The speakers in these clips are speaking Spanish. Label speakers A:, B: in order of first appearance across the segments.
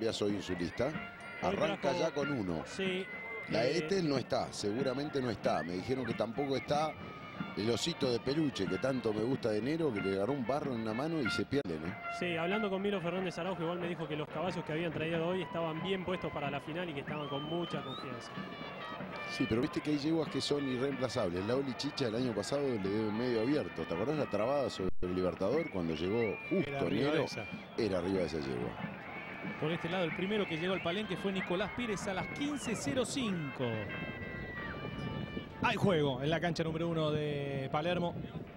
A: Cambiaso hoy en su lista. Arranca ya con uno.
B: Sí.
A: La Ethel no está, seguramente no está. Me dijeron que tampoco está el osito de peluche que tanto me gusta de enero, que le agarró un barro en la mano y se pierde, ¿no?
B: Sí, hablando con Milo Fernández Araujo, igual me dijo que los caballos que habían traído hoy estaban bien puestos para la final y que estaban con mucha confianza.
A: Sí, pero viste que hay yeguas que son irreemplazables. La Oli Chicha el año pasado le dio medio abierto. ¿Te acordás la trabada sobre el Libertador cuando llegó justo enero? Era arriba de esa yegua.
C: Por este lado, el primero que llegó al palenque fue Nicolás Pires a las 15:05. Hay juego en la cancha número 1 de Palermo.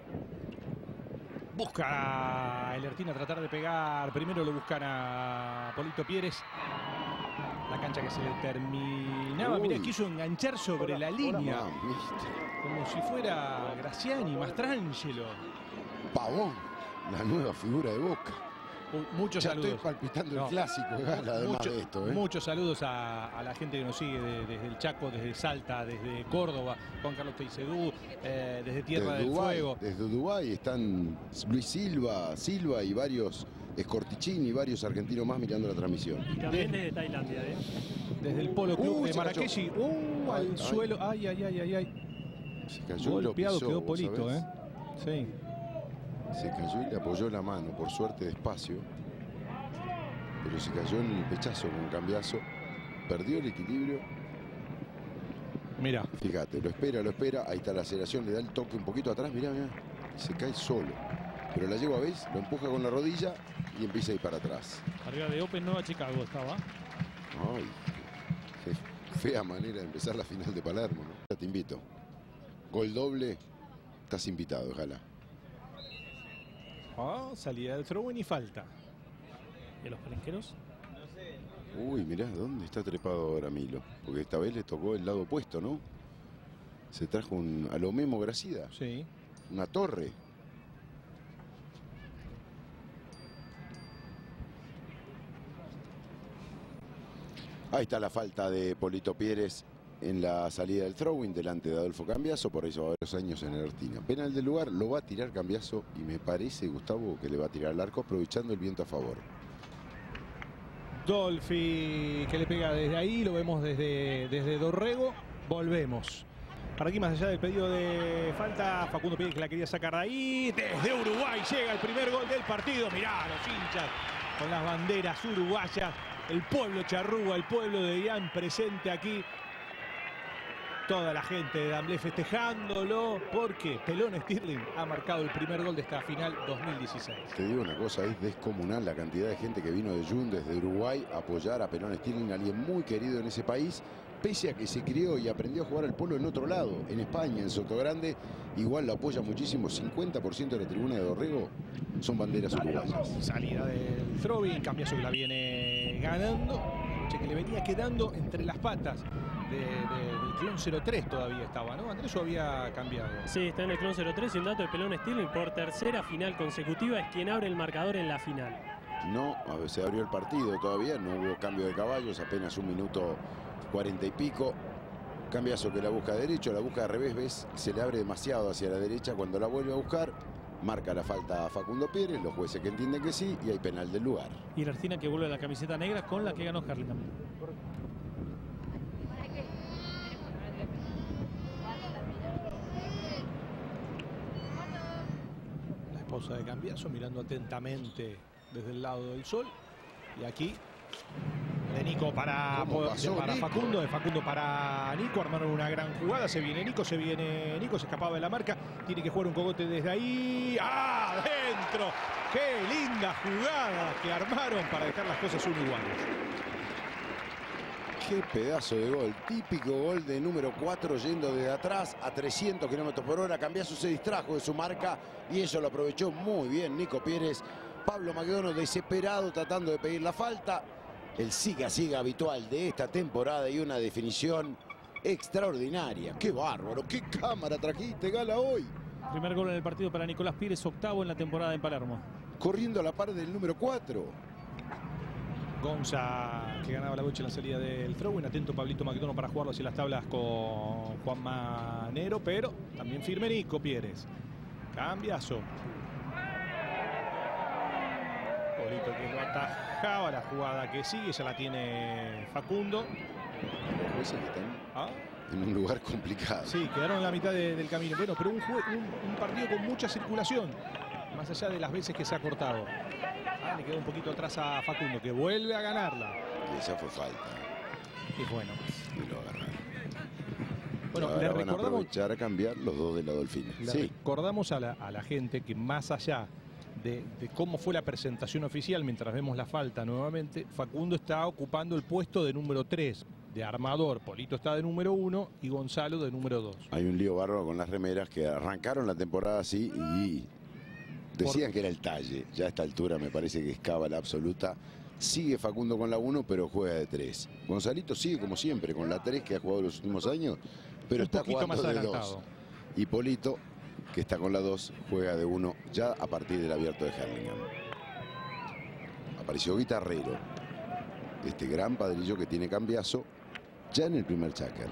C: Busca el Ertina tratar de pegar. Primero lo buscan a Polito Pires. La cancha que se le terminaba. Mirá, quiso enganchar sobre la línea. Como si fuera Graciani, Mastrangelo.
A: Pavón, la nueva figura de Boca.
C: Muchos
A: ya
C: saludos.
A: Estoy palpitando el clásico, además de esto.
C: Muchos saludos a la gente que nos sigue desde el Chaco, desde Salta, desde Córdoba, Juan Carlos Teicedú, desde Tierra del Fuego.
A: Desde Dubái están Luis Silva y varios Escortichín y varios argentinos más mirando la transmisión.
B: Y también desde Tailandia,
C: Desde el Polo Club de Marrakech. Al suelo. Ay.
A: Se cayó.
C: Golpeado
A: pisó,
C: quedó Polito, Sí.
A: Se cayó y le apoyó la mano, por suerte despacio. Pero se cayó en el pechazo con Cambiaso. Perdió el equilibrio.
C: Mira.
A: Fíjate, lo espera. Ahí está la aceleración, le da el toque un poquito atrás. Mirá. Y se cae solo. Pero la yegua, ¿ves? Lo empuja con la rodilla y empieza a ir para atrás.
C: Arriba de Open Nueva Chicago estaba.
A: Ay, qué fea manera de empezar la final de Palermo, ¿no? Te invito. Gol doble. Estás invitado, ojalá.
C: Salida del throw y falta. ¿Y a los palenqueros?
A: Uy, mirá, ¿dónde está trepado ahora Milo? Porque esta vez le tocó el lado opuesto, ¿no? Se trajo a lo Memo Gracida.
C: Sí.
A: Una torre. Ahí está la falta de Polito Pires en la salida del throwing delante de Adolfo Cambiaso, por eso varios años en el Ertina. Penal del lugar, lo va a tirar Cambiaso y me parece, Gustavo, que le va a tirar al arco aprovechando el viento a favor.
C: Dolfi que le pega desde ahí, lo vemos desde Dorrego. Volvemos. Para aquí, más allá del pedido de falta, Facundo Pires que la quería sacar de ahí. Desde Uruguay llega el primer gol del partido. Mirá, los hinchas con las banderas uruguayas. El pueblo charrúa, el pueblo de Ian presente aquí. Toda la gente de Damblé festejándolo porque Pelón Stirling ha marcado el primer gol de esta final 2016.
A: Te digo una cosa, es descomunal la cantidad de gente que vino de Jun desde Uruguay a apoyar a Pelón Stirling, alguien muy querido en ese país, pese a que se crió y aprendió a jugar al polo en otro lado, en España, en Sotogrande. Igual lo apoya muchísimo, 50% de la tribuna de Dorrego son banderas uruguayas.
C: Salida del throwing, Cambiaso que la viene ganando, que le venía quedando entre las patas del clon 03 todavía estaba, ¿no? Andrés, ¿o había cambiado?
B: Sí, está en el clon 03 y un dato de Pelón Stirling por tercera final consecutiva es quien abre el marcador en la final.
A: No, a ver, se abrió el partido todavía, no hubo cambio de caballos, apenas 1 minuto 40 y pico. Cambiaso que la busca derecho, la busca de revés, ves, se le abre demasiado hacia la derecha. Cuando la vuelve a buscar, marca la falta a Facundo Pires, los jueces que entienden que sí, y hay penal del lugar.
C: Y el Ertina que vuelve a la camiseta negra con la que ganó Harley también. La esposa de Cambiaso mirando atentamente desde el lado del sol. Y aquí de Nico para Facundo, de Facundo para Nico, armaron una gran jugada, se viene Nico, se escapaba de la marca, tiene que jugar un cogote desde ahí, ¡adentro! ¡Qué linda jugada que armaron para dejar las cosas iguales!
A: Qué pedazo de gol, típico gol de número 4 yendo de atrás a 300 kilómetros por hora. Cambiaso se distrajo de su marca y eso lo aprovechó muy bien Nico Pires. Pablo Maquedono desesperado tratando de pedir la falta. El siga-siga habitual de esta temporada y una definición extraordinaria. ¡Qué bárbaro! ¡Qué cámara trajiste, Gala, hoy!
C: Primer gol en el partido para Nicolás Pires, octavo en la temporada en Palermo.
A: Corriendo a la par del número 4.
C: Gonza que ganaba la bocha en la salida del throwing. Atento Pablito Maquedono para jugarlo hacia las tablas con Juan Manero, pero también firme Nico Pires. Cambiazo. Polito que lo atajaba, la jugada que sigue, ya la tiene Facundo.
A: Los jueces que están en un lugar complicado.
C: Sí, quedaron en la mitad del camino. Bueno, pero un partido con mucha circulación, más allá de las veces que se ha cortado. Le quedó un poquito atrás a Facundo, que vuelve a ganarla.
A: Y esa fue falta.
C: Y bueno.
A: Y lo agarraron.
C: Bueno,
A: ahora
C: le
A: van a
C: recordamos,
A: aprovechar a cambiar los dos de la Dolfina.
C: le
A: Sí.
C: recordamos a la gente que más allá de cómo fue la presentación oficial, mientras vemos la falta nuevamente, Facundo está ocupando el puesto de número 3 de armador. Polito está de número 1 y Gonzalo de número 2.
A: Hay un lío bárbaro con las remeras que arrancaron la temporada así y decían que era el talle. Ya a esta altura me parece que es cábala absoluta. Sigue Facundo con la 1, pero juega de 3. Gonzalito sigue como siempre con la 3 que ha jugado los últimos años, pero
C: Un
A: está
C: poquito
A: jugando
C: más
A: de
C: adelantado.
A: 2. Y Polito, que está con la 2, juega de 1 ya a partir del abierto de Hurlingham. Apareció Guitarrero, este gran padrillo que tiene cambiazo, ya en el primer cháquer.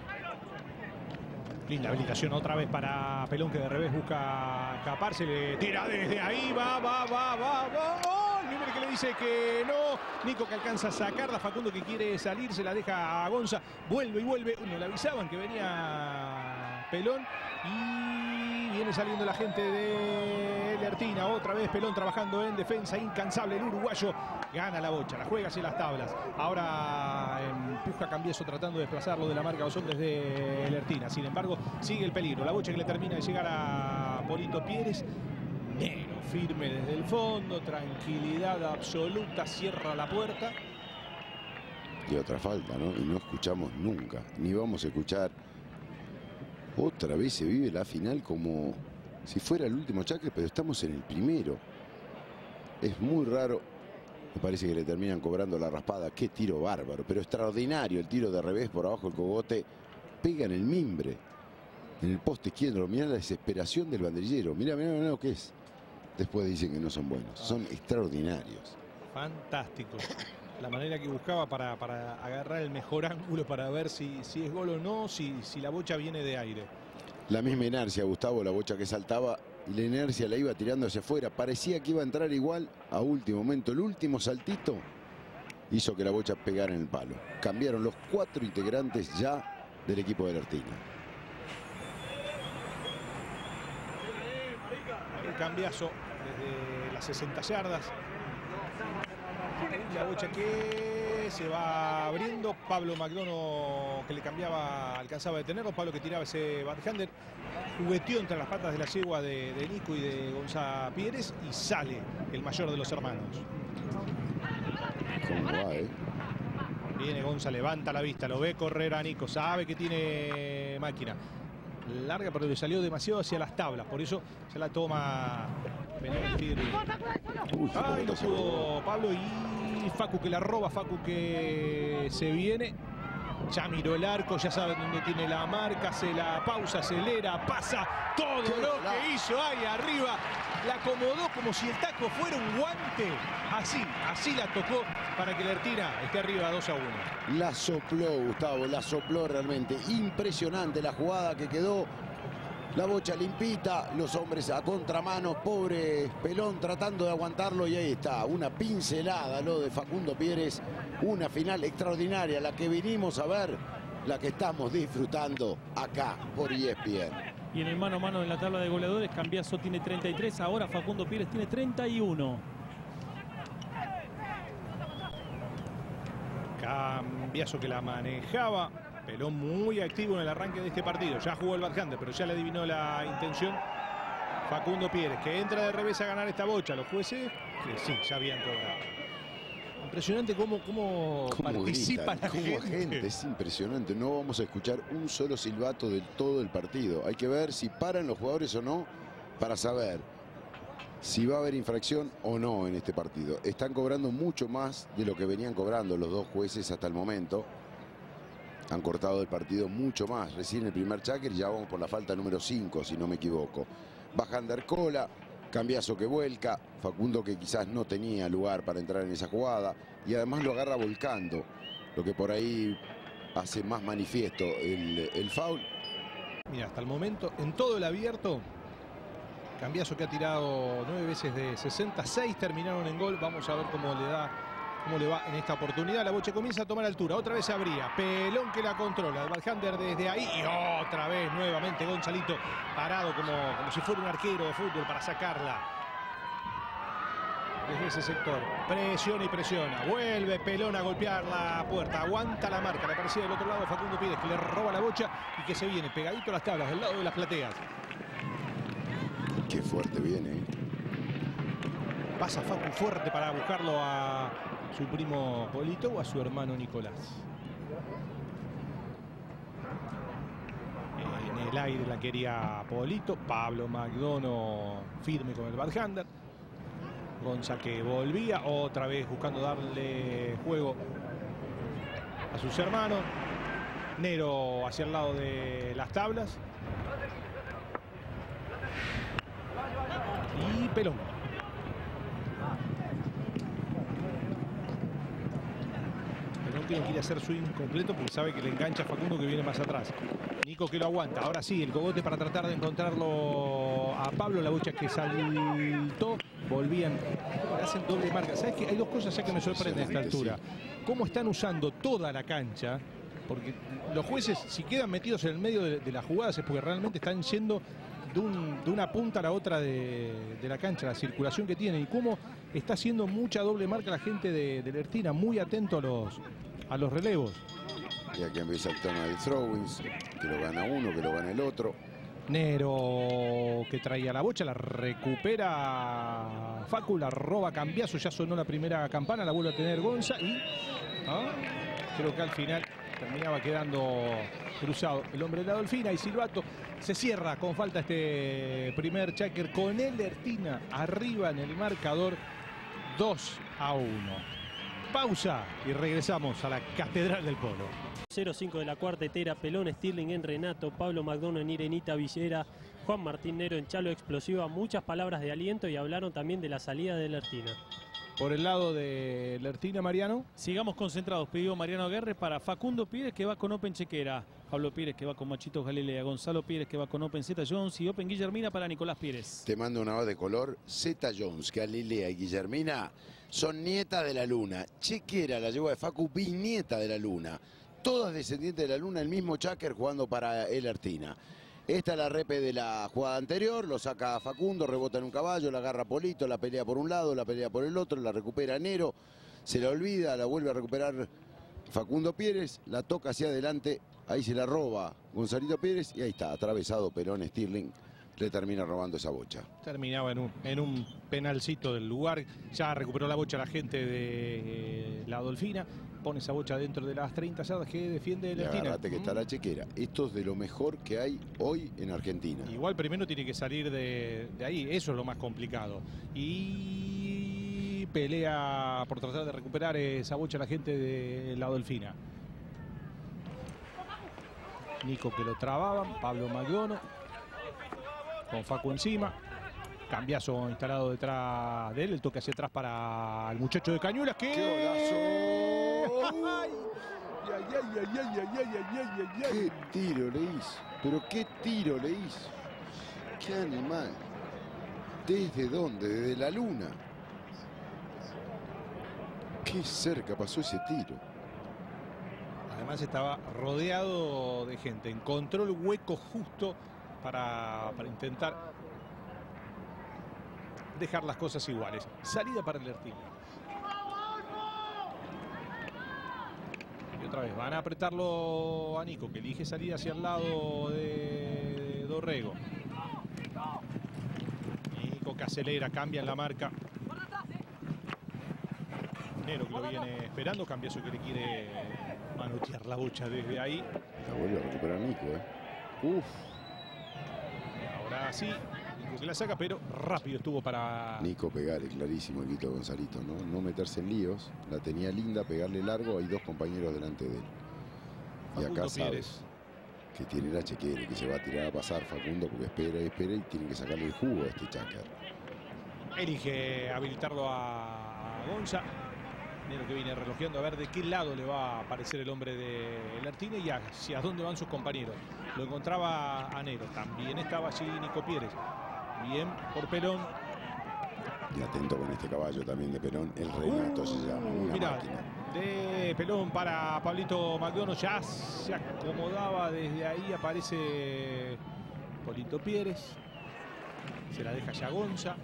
C: Linda habilitación otra vez para Pelón, que de revés busca escaparse, le tira desde ahí, va. Número que le dice que no. Nico que alcanza a sacarla, Facundo que quiere salir, se la deja a Gonza, vuelve y vuelve. No le avisaban que venía Pelón y viene saliendo la gente de Lertina. Otra vez Pelón trabajando en defensa, incansable el uruguayo. Gana la bocha, la juega hacia las tablas. Ahora empuja Cambiaso tratando de desplazarlo de la marca los hombres de Lertina. Sin embargo, sigue el peligro. La bocha que le termina de llegar a Polito Pieres. Negro firme desde el fondo, tranquilidad absoluta, cierra la puerta.
A: Y otra falta, ¿no? Y no escuchamos nunca, ni vamos a escuchar. Otra vez se vive la final como si fuera el último cháquer, pero estamos en el primero. Es muy raro. Me parece que le terminan cobrando la raspada. Qué tiro bárbaro, pero extraordinario el tiro de revés por abajo el cogote. Pega en el mimbre, en el poste izquierdo. Mirá la desesperación del banderillero. Mirá lo que es. Después dicen que no son buenos. Son extraordinarios.
C: Fantástico. La manera que buscaba para agarrar el mejor ángulo para ver si es gol o no, si la bocha viene de aire.
A: La misma inercia, Gustavo, la bocha que saltaba y la inercia la iba tirando hacia afuera. Parecía que iba a entrar igual a último momento. El último saltito hizo que la bocha pegara en el palo. Cambiaron los 4 integrantes ya del equipo de Lertina.
C: El cambiazo desde las 60 yardas. La bocha que se va abriendo. Pablo McDonough que le cambiaba, alcanzaba a detenerlo. Pablo que tiraba ese backhander. Jugueteó entre las patas de la yegua de Nico y de Gonzalo Pieres y sale el mayor de los hermanos.
A: ¿Cómo va,
C: Viene Gonza, levanta la vista, lo ve correr a Nico, sabe que tiene máquina. Larga, pero le salió demasiado hacia las tablas, por eso se la toma Benedetti. Ay, no pudo Pablo y Facu que la roba, Facu que se viene. Ya miró el arco, ya sabe dónde tiene la marca, se la pausa, acelera, pasa todo lo que hizo ahí arriba. La acomodó como si el taco fuera un guante. Así la tocó para que Lertina esté arriba 2-1.
A: La sopló, Gustavo, la sopló realmente. Impresionante la jugada que quedó. La bocha limpita, los hombres a contramano, pobre Pelón tratando de aguantarlo y ahí está, una pincelada lo de Facundo Pieres, una final extraordinaria, la que vinimos a ver, la que estamos disfrutando acá por ESPN.
B: Y en el mano a mano en la tabla de goleadores, Cambiaso tiene 33, ahora Facundo Pieres tiene 31.
C: Cambiaso que la manejaba. Pelón muy activo en el arranque de este partido. Ya jugó el backhand, pero ya le adivinó la intención Facundo Pieres, que entra de revés a ganar esta bocha. Los jueces, que sí, ya habían cobrado. Impresionante cómo participa
A: gritan,
C: la gente.
A: Es impresionante. No vamos a escuchar un solo silbato de todo el partido. Hay que ver si paran los jugadores o no para saber si va a haber infracción o no en este partido. Están cobrando mucho más de lo que venían cobrando los dos jueces hasta el momento. Han cortado el partido mucho más. Recién el primer cháquer y ya vamos por la falta número 5, si no me equivoco. Bajander cola, Cambiaso que vuelca, Facundo que quizás no tenía lugar para entrar en esa jugada y además lo agarra volcando, lo que por ahí hace más manifiesto el foul.
C: Mira, hasta el momento, en todo el abierto, Cambiaso que ha tirado 9 veces de 66, terminaron en gol. Vamos a ver cómo le va en esta oportunidad. La Bocha comienza a tomar altura, otra vez se abría. Pelón que la controla, el Valhander desde ahí. Y otra vez, nuevamente, Gonzalito parado como si fuera un arquero de fútbol para sacarla. Desde ese sector, presiona y presiona. Vuelve Pelón a golpear la puerta. Aguanta la marca, le aparecía del otro lado Facundo Pires, que le roba la Bocha y que se viene pegadito a las tablas, del lado de las plateas.
A: Qué fuerte viene.
C: Pasa Facu fuerte para buscarlo a su primo Polito o a su hermano Nicolás. En el aire la quería Polito. Pablo Magdono firme con el Valhander. Gonza que volvía otra vez buscando darle juego a sus hermanos. Nero hacia el lado de las tablas. Y Pelón. Pelón que no quiere hacer swing completo porque sabe que le engancha a Facundo, que viene más atrás. Nico que lo aguanta. Ahora sí, el cogote para tratar de encontrarlo a Pablo. La Bocha que saltó. Volvían. Hacen doble marca. ¿Sabes qué? Hay dos cosas ya que me sorprenden a esta altura. Cómo están usando toda la cancha. Porque los jueces, si quedan metidos en el medio de las jugadas, es porque realmente están yendo de una punta a la otra de la cancha, la circulación que tienen. Y cómo está haciendo mucha doble marca la gente de Lertina, muy atento a los relevos.
A: Y aquí empieza el tema de throwings, que lo gana uno, que lo gana el otro.
C: Nero que traía la Bocha, la recupera Facu, la roba Cambiaso, ya sonó la primera campana, la vuelve a tener Gonza y creo que al final terminaba quedando cruzado el hombre de la Dolfina y silbato. Se cierra con falta este primer checker con el Lertina arriba en el marcador 2-1. Pausa y regresamos a la Catedral del Polo.
B: 0-5 de la cuartetera, Pelón, Stirling en Renato, Pablo Magdono en Irenita Villera, Juan Martín Nero en Chalo Explosiva. Muchas palabras de aliento y hablaron también de la salida de Lertina.
C: Por el lado de Lertina, Mariano.
D: Sigamos concentrados, pidió Mariano Aguerre para Facundo Pires, que va con Open Chequera, Pablo Pires, que va con Machito Galilea, Gonzalo Pires, que va con Open Zeta Jones, y Open Guillermina para Nicolás Pires.
A: Te mando una voz de color. Zeta Jones, Galilea y Guillermina son nietas de la luna. Chequera, la lleva de Facu, bisnieta de la luna. Todas descendientes de la luna, el mismo Cháquer jugando para el Lertina. Esta es la repe de la jugada anterior, lo saca Facundo, rebota en un caballo, la agarra Polito, la pelea por un lado, la pelea por el otro, la recupera Nero, se la olvida, la vuelve a recuperar Facundo Pires, la toca hacia adelante, ahí se la roba Gonzalito Pires y ahí está, atravesado Pelón, Stirling le termina robando esa bocha.
C: Terminaba en un penalcito del lugar, ya recuperó la bocha la gente de la Dolfina. Pone esa bocha dentro de las 30 yardas que defiende Lertina.
A: Agarrate que está la chequera. Esto es de lo mejor que hay hoy en Argentina.
C: Igual primero tiene que salir de ahí. Eso es lo más complicado. Y pelea por tratar de recuperar esa bocha la gente de la Dolfina. Nico que lo trababan. Pablo Magdono. Con Facu encima. Cambiazo instalado detrás de él. El toque hacia atrás para el muchacho de Cañuelas. ¡Qué
A: golazo!
C: ¡Ay!
A: ¡Qué tiro le hizo! Pero qué tiro le hizo. ¡Qué animal! ¿Desde dónde? Desde la luna. Qué cerca pasó ese tiro.
C: Además estaba rodeado de gente. Encontró el hueco justo para intentar dejar las cosas iguales. Salida para el Lertina. Y otra vez van a apretarlo a Nico, que elige salir hacia el lado de Dorrego. Nico que acelera, cambia en la marca. Nero que lo viene esperando, Cambiaso que le quiere manotear la bocha desde ahí.
A: La vuelve a recuperar Nico, Uf.
C: Ahora sí, Nico que la saca, pero rápido estuvo para...
A: Nico pegarle, clarísimo el grito de Gonzalito, ¿no? No meterse en líos. La tenía linda, pegarle largo, hay dos compañeros delante de él. Y acá sabes que tiene la chequera, que se va a tirar a pasar Facundo, porque espera y tiene que sacarle el jugo a este Cháquer.
C: Elige habilitarlo a Gonza. Nero que viene relojeando a ver de qué lado le va a aparecer el hombre de Lertina y hacia dónde van sus compañeros. Lo encontraba a Nero. También estaba allí Nico Pires. Bien por Pelón.
A: Y atento con este caballo también de Pelón. El Renato se llama. Una
C: Mirá,
A: máquina.
C: de Pelón para Pablito McDonald. Ya se acomodaba desde ahí. Aparece Polito Pérez. Se la deja ya Gonza.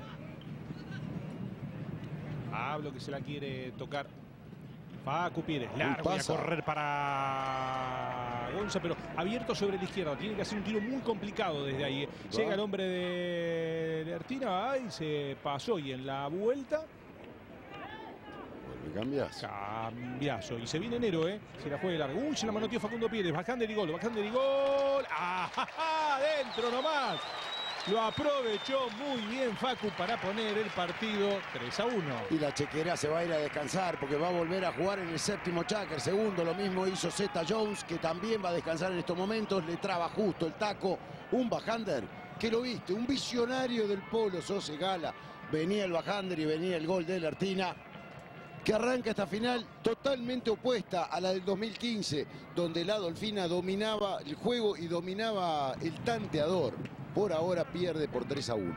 C: Pablo que se la quiere tocar. Facu Pérez, largo y a correr para Gonza, pero abierto sobre la izquierda. Tiene que hacer un tiro muy complicado desde ahí. Llega el hombre de Lertina, y se pasó. Y en la vuelta...
A: Vuelve Cambiaso.
C: Cambiaso. Y se viene Nero, se la juega largo. Uy, se la manoteó Facundo Pérez. Bajander y gol, Bajander y gol. ¡Ah! ¡Adentro nomás! Lo aprovechó muy bien Facu para poner el partido 3-1.
A: Y la chequera se va a ir a descansar porque va a volver a jugar en el séptimo Chaker. Segundo, lo mismo hizo Zeta Jones, que también va a descansar en estos momentos. Le traba justo el taco. Un Bajander que lo viste, un visionario del polo Sose Gala. Venía el Bajander y venía el gol de Lertina, que arranca esta final totalmente opuesta a la del 2015, donde la Dolfina dominaba el juego y dominaba el tanteador. Por ahora pierde por 3-1.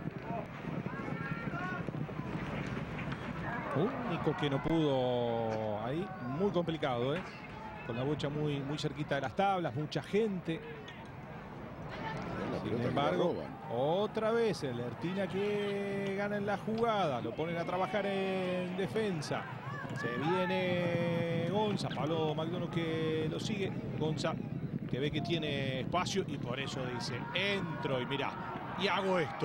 C: Único que no pudo ahí, muy complicado, con la bocha muy cerquita de las tablas, mucha gente. Sin embargo, otra vez el Lertina que gana en la jugada, lo ponen a trabajar en defensa. Se viene Gonza, Pablo McDonald que lo sigue. Gonza que ve que tiene espacio y por eso dice, entro y mirá, y hago esto.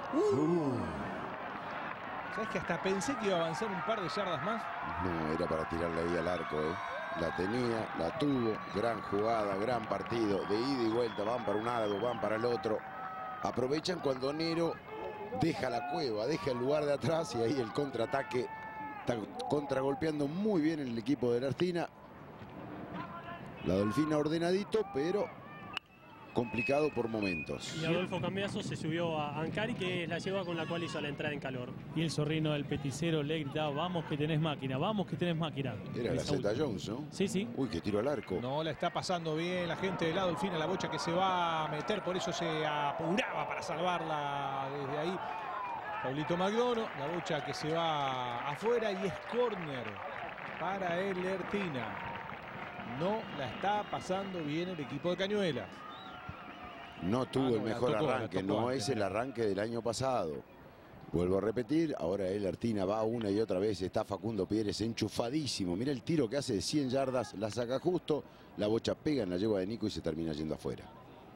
C: ¿Sabes que hasta pensé que iba a avanzar un par de yardas más?
A: No, era para tirarle ahí al arco, La tenía, la tuvo, gran jugada, gran partido, de ida y vuelta, van para un lado, van para el otro. Aprovechan cuando Nero deja la cueva, deja el lugar de atrás y ahí el contraataque está contragolpeando muy bien el equipo de Lertina. La Dolfina ordenadito, pero complicado por momentos.
B: Y Adolfo Cambiaso se subió a Ancari, que es la yegua con la cual hizo la entrada en calor.
D: Y el zorrino del peticero le gritaba, vamos que tenés máquina, vamos que tenés máquina.
A: Era la Zeta Jones, ¿no?
D: Sí, sí.
A: Uy, que tiro al arco.
C: No la está pasando bien la gente de la Dolfina, la bocha que se va a meter, por eso se apuraba para salvarla desde ahí. Pablito McDonald, la bocha que se va afuera y es córner para el Lertina. No la está pasando bien el equipo de Cañuelas.
A: No tuvo el mejor arranque, no
C: antes.
A: es el arranque del año pasado. Vuelvo a repetir, ahora el Lertina va una y otra vez, está Facundo Pérez enchufadísimo. Mira el tiro que hace de 100 yardas, la saca justo, la bocha pega en la yegua de Nico y se termina yendo afuera.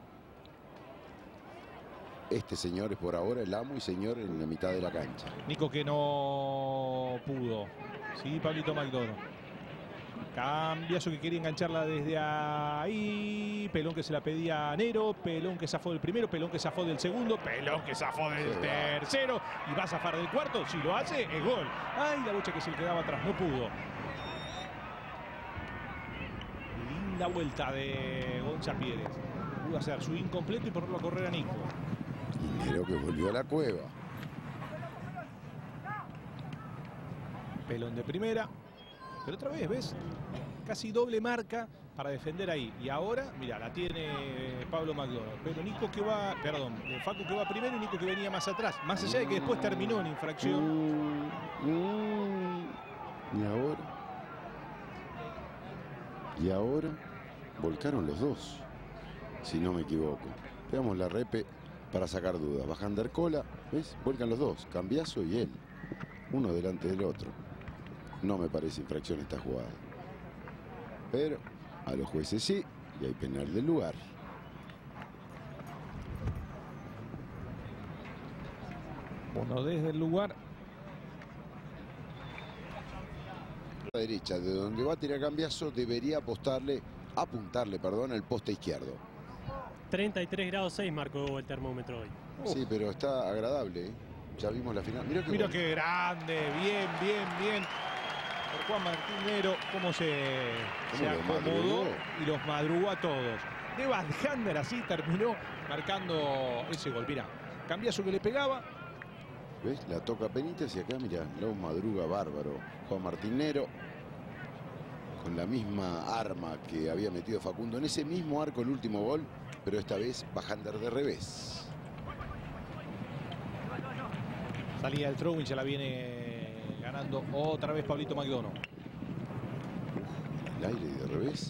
A: Este señor es por ahora el amo y señor en la mitad de la cancha.
C: Nico que no pudo. Sí, Pablito McDonald. Cambiazo que quería engancharla desde ahí. Pelón que se la pedía a Nero. Pelón que zafó del primero. Pelón que zafó del segundo. Pelón que zafó del tercero. Y va a zafar del cuarto. Si lo hace, es gol. Ay, la bocha que se le quedaba atrás. No pudo. Linda vuelta de Gonza Pérez. Pudo hacer su incompleto y ponerlo a correr a Nico.
A: Y Nero que volvió a la cueva.
C: Pelón de primera. Pero otra vez, ¿ves? Casi doble marca para defender ahí. Y ahora, mira, la tiene Pablo McDonald. Pero Nico que va, perdón, Facu que va primero y Nico que venía más atrás. Más allá de que después terminó en infracción.
A: Y ahora volcaron los dos, si no me equivoco. Veamos la repe para sacar dudas. Bajander cola, ¿ves? Vuelcan los dos, Cambiaso y él. Uno delante del otro. No me parece infracción esta jugada. Pero a los jueces sí, y hay penal del lugar.
C: Bueno, desde el lugar.
A: A la derecha, de donde va a tirar Cambiaso, debería apuntarle al poste izquierdo.
B: 33 grados 6 marcó el termómetro hoy.
A: Sí, pero está agradable, Ya vimos la final.
C: Mira qué grande, bien. Por Juan Martín Nero, cómo se acomodó y los madrugó a todos. De Bajander así terminó marcando ese gol. Mira, Cambiaso que le pegaba.
A: ¿Ves? La toca Benítez y acá, mira, los madruga bárbaro. Juan Martín Nero con la misma arma que había metido Facundo en ese mismo arco el último gol, pero esta vez Bajander de revés.
C: salida del throwing ya la viene ganando otra vez Pablito Magdono.
A: El aire de revés.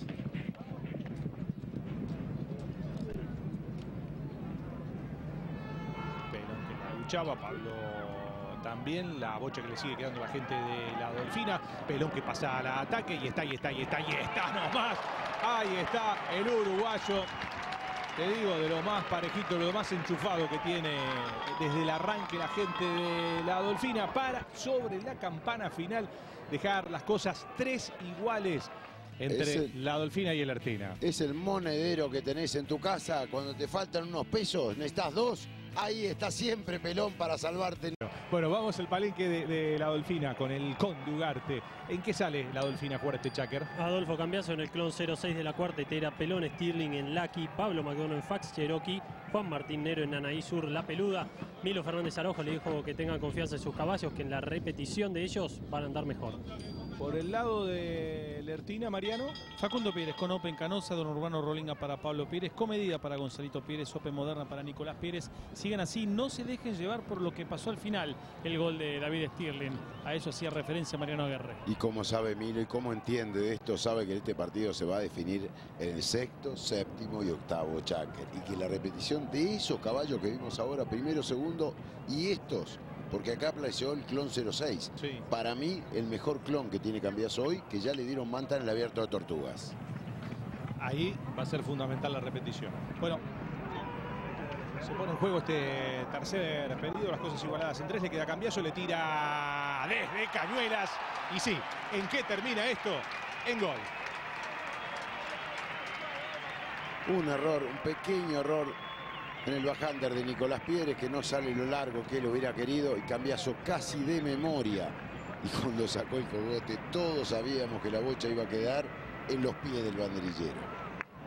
C: Pelón que la luchaba, Pablo también, la bocha que le sigue quedando la gente de la Dolfina. Pelón que pasa al ataque y está nomás. Ahí está el uruguayo. Te digo, de lo más parejito, de lo más enchufado que tiene desde el arranque la gente de la Dolfina para, sobre la campana final, dejar las cosas 3 iguales entre la Dolfina y el Ertina.
A: Es el monedero que tenés en tu casa cuando te faltan unos pesos, necesitas 2. Ahí está siempre Pelón para salvarte.
C: Bueno, vamos al palenque de la Dolfina con el Conde Ugarte. ¿En qué sale la Dolfina a jugar este Cháquer?
B: Adolfo Cambiaso en el clon 06 de la cuarta etera, Pelón Stirling en Lucky, Pablo Magdono en Fax Cherokee, Juan Martín Nero en Anaí Sur La Peluda. Milo Fernández Araujo le dijo que tengan confianza en sus caballos, que en la repetición de ellos van a andar mejor.
C: Por el lado de Ertina, Mariano.
D: Facundo Pires con Open Canosa, Don Urbano Rolinga para Pablo Pires, Comedida para Gonzalito Pires, Open Moderna para Nicolás Pires. Sigan así, no se dejen llevar por lo que pasó al final, el gol de David Stirling. A eso hacía referencia Mariano Aguerre.
A: Y como sabe Milo y cómo entiende de esto, sabe que este partido se va a definir en el sexto, séptimo y octavo Cháquer. Y que la repetición de esos caballos que vimos ahora, primero, segundo, y estos, porque acá apareció el clon 06.
C: Sí.
A: Para mí, el mejor clon que tiene Cambiaso hoy, que ya le dieron manta en el abierto de Tortugas.
C: Ahí va a ser fundamental la repetición. Bueno, se pone en juego este tercer pedido, las cosas igualadas en 3, le queda Cambiaso, le tira desde Cañuelas. Y sí, ¿en qué termina esto? En gol.
A: Un error, un pequeño error en el bajander de Nicolás Pires, que no sale lo largo que él hubiera querido, y Cambiaso casi de memoria. Y cuando sacó el cogote, todos sabíamos que la bocha iba a quedar en los pies del banderillero.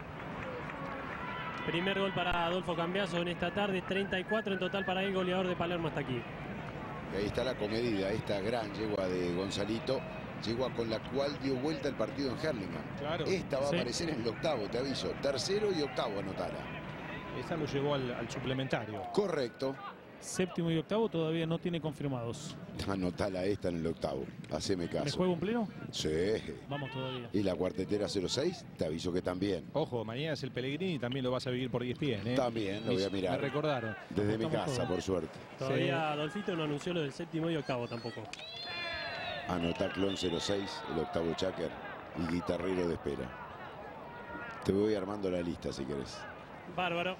B: Primer gol para Adolfo Cambiaso en esta tarde, 34 en total para el goleador de Palermo hasta aquí.
A: Y ahí está la comedida, esta gran yegua de Gonzalito, yegua con la cual dio vuelta el partido en Hurlingham.
C: Claro.
A: Esta va a
B: Sí.
A: aparecer en el octavo, te aviso. Tercero y octavo, anotala.
C: Esa lo llevó al suplementario.
A: Correcto.
D: Séptimo y octavo todavía no tiene confirmados.
A: Anotala esta en el octavo. Haceme
D: ¿Me
A: caso.
D: juego un pleno?
A: Sí.
D: Vamos todavía.
A: Y la cuartetera 06, te aviso que también.
C: Ojo, mañana es el Pellegrini y también lo vas a vivir por ESPN, ¿eh?
A: También lo voy a mirar.
C: Me recordaron.
A: Desde mi
D: Estamos
A: casa,
D: todos.
A: por suerte.
B: Todavía Adolfito no anunció lo del séptimo y octavo tampoco.
A: Anotá clon 06, el octavo Cháquer y guitarrero de espera. Te voy armando la lista si querés.
B: Bárbaro.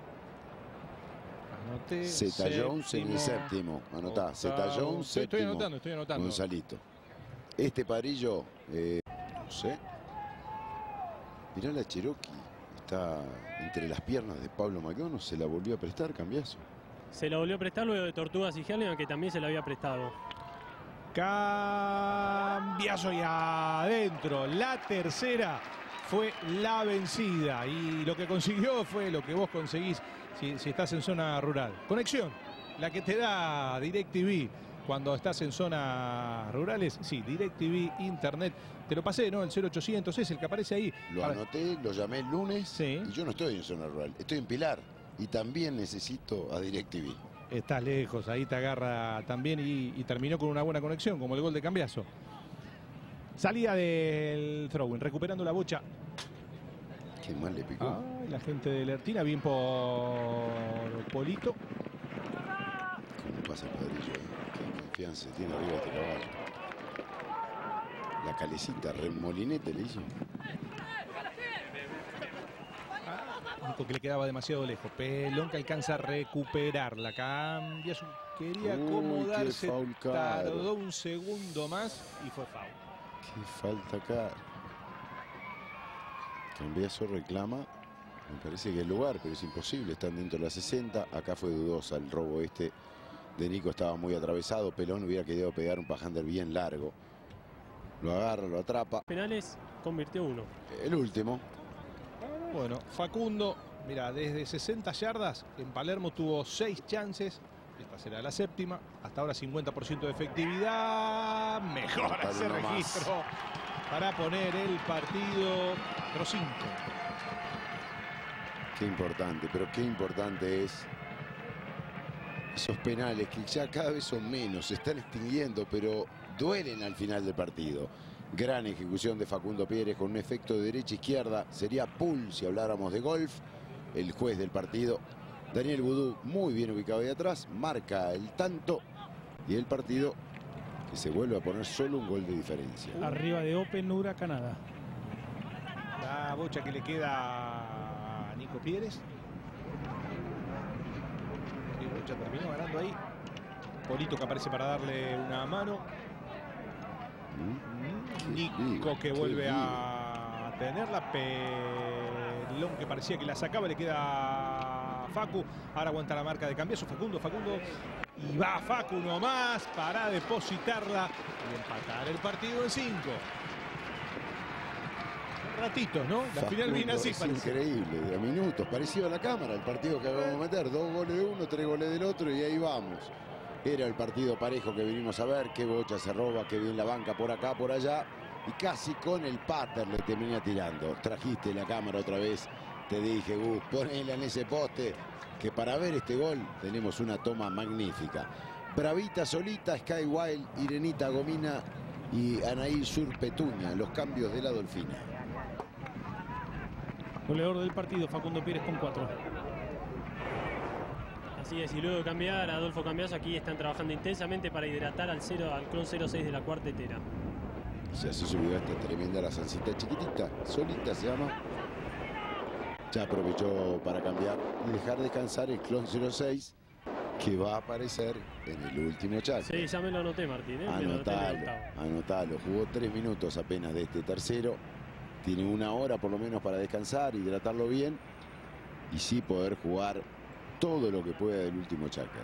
C: Anoté
A: Zeta Jones en el séptimo. Anotá, Zeta
C: octavo.
A: Jones,
C: Estoy
A: séptimo.
C: estoy anotando.
A: Gonzalito. Este padrillo, no sé. Mirá la Cherokee. Está entre las piernas de Pablo Magdono. Se la volvió a prestar, Cambiaso.
B: Se lo volvió a prestar luego de Tortugas y Hurlingham, que también se lo había prestado.
C: Cambiaso y adentro. La tercera fue la vencida. Y lo que consiguió fue lo que vos conseguís si estás en zona rural. Conexión, la que te da DirecTV cuando estás en zonas rurales. Sí, DirecTV, Internet. Te lo pasé, ¿no? El 0800 es el que aparece ahí.
A: Lo anoté, lo llamé el lunes.
C: Sí.
A: Y yo no estoy en zona rural. Estoy en Pilar. Y también necesito a DirecTV.
C: Estás lejos, ahí te agarra también y terminó con una buena conexión, como el gol de Cambiaso. Salida del throw-in, recuperando la bocha.
A: Qué mal le picó.
C: Ay, la gente de Ertina, bien por Polito.
A: ¿Cómo pasa el padrillo? Qué confianza tiene arriba este caballo. La calecita, remolinete le hizo.
C: Único que le quedaba demasiado lejos. Pelón que alcanza a recuperarla. Cambiaso quería
A: Uy,
C: acomodarse.
A: qué foul caro.
C: Tardó un segundo más y fue foul.
A: Qué falta acá. Cambiaso reclama. Me parece que el lugar, pero es imposible. Están dentro de la 60. Acá fue dudosa el robo este de Nico. Estaba muy atravesado. Pelón hubiera querido pegar un pajander bien largo. Lo agarra, lo atrapa.
B: Penales, convirtió uno.
A: El último.
C: Bueno, Facundo, mira, desde 60 yardas en Palermo tuvo 6 chances. Esta será la séptima. Hasta ahora 50% de efectividad. Mejora
A: Para
C: ese
A: uno más.
C: registro para poner el partido 4-5.
A: Qué importante, pero qué importante es Esos penales que ya cada vez son menos, se están extinguiendo, pero duelen al final del partido. Gran ejecución de Facundo Pérez con un efecto de derecha-izquierda. Sería pool si habláramos de golf. El juez del partido, Daniel Boudou, muy bien ubicado ahí atrás, marca el tanto y el partido que se vuelve a poner solo un gol de diferencia.
D: Arriba de Open, Huracanada.
C: La bocha que le queda a Nico Pérez. Y bocha terminó ganando ahí. Polito que aparece para darle una mano. Nico que vuelve a tenerla. Pelón que parecía que la sacaba, le queda a Facu. Ahora aguanta la marca de Cambiaso. Facundo. Y va Facu nomás para depositarla y empatar el partido en 5. Ratitos, ¿no? La final viene así,
A: es
C: parece.
A: increíble, de minutos, parecido a la cámara, el partido que acabamos de meter, 2 goles de uno, 3 goles del otro y ahí vamos. Era el partido parejo que vinimos a ver, qué bocha se roba, qué bien la banca por acá, por allá, y casi con el pater le termina tirando. Trajiste la cámara otra vez, te dije, Gus, ponela en ese poste, que para ver este gol tenemos una toma magnífica. Bravita Solita, Sky Wild, Irenita Gomina y Anaí Sur Petuña, los cambios de la Dolfina.
D: Goleador del partido, Facundo Pérez con 4.
B: Así es, y luego de cambiar a Adolfo Cambiaso, aquí están trabajando intensamente para hidratar al clon 06 de la cuartetera.
A: Se subió esta tremenda la salsita chiquitita, Solita se llama. Ya aprovechó para cambiar y dejar descansar el clon 06 que va a aparecer en el último chat.
B: Sí, ya me lo anoté, Martín.
A: Anotalo. Jugó 3 minutos apenas de este tercero. Tiene 1 hora por lo menos para descansar, hidratarlo bien y sí poder jugar todo lo que pueda del último chácar.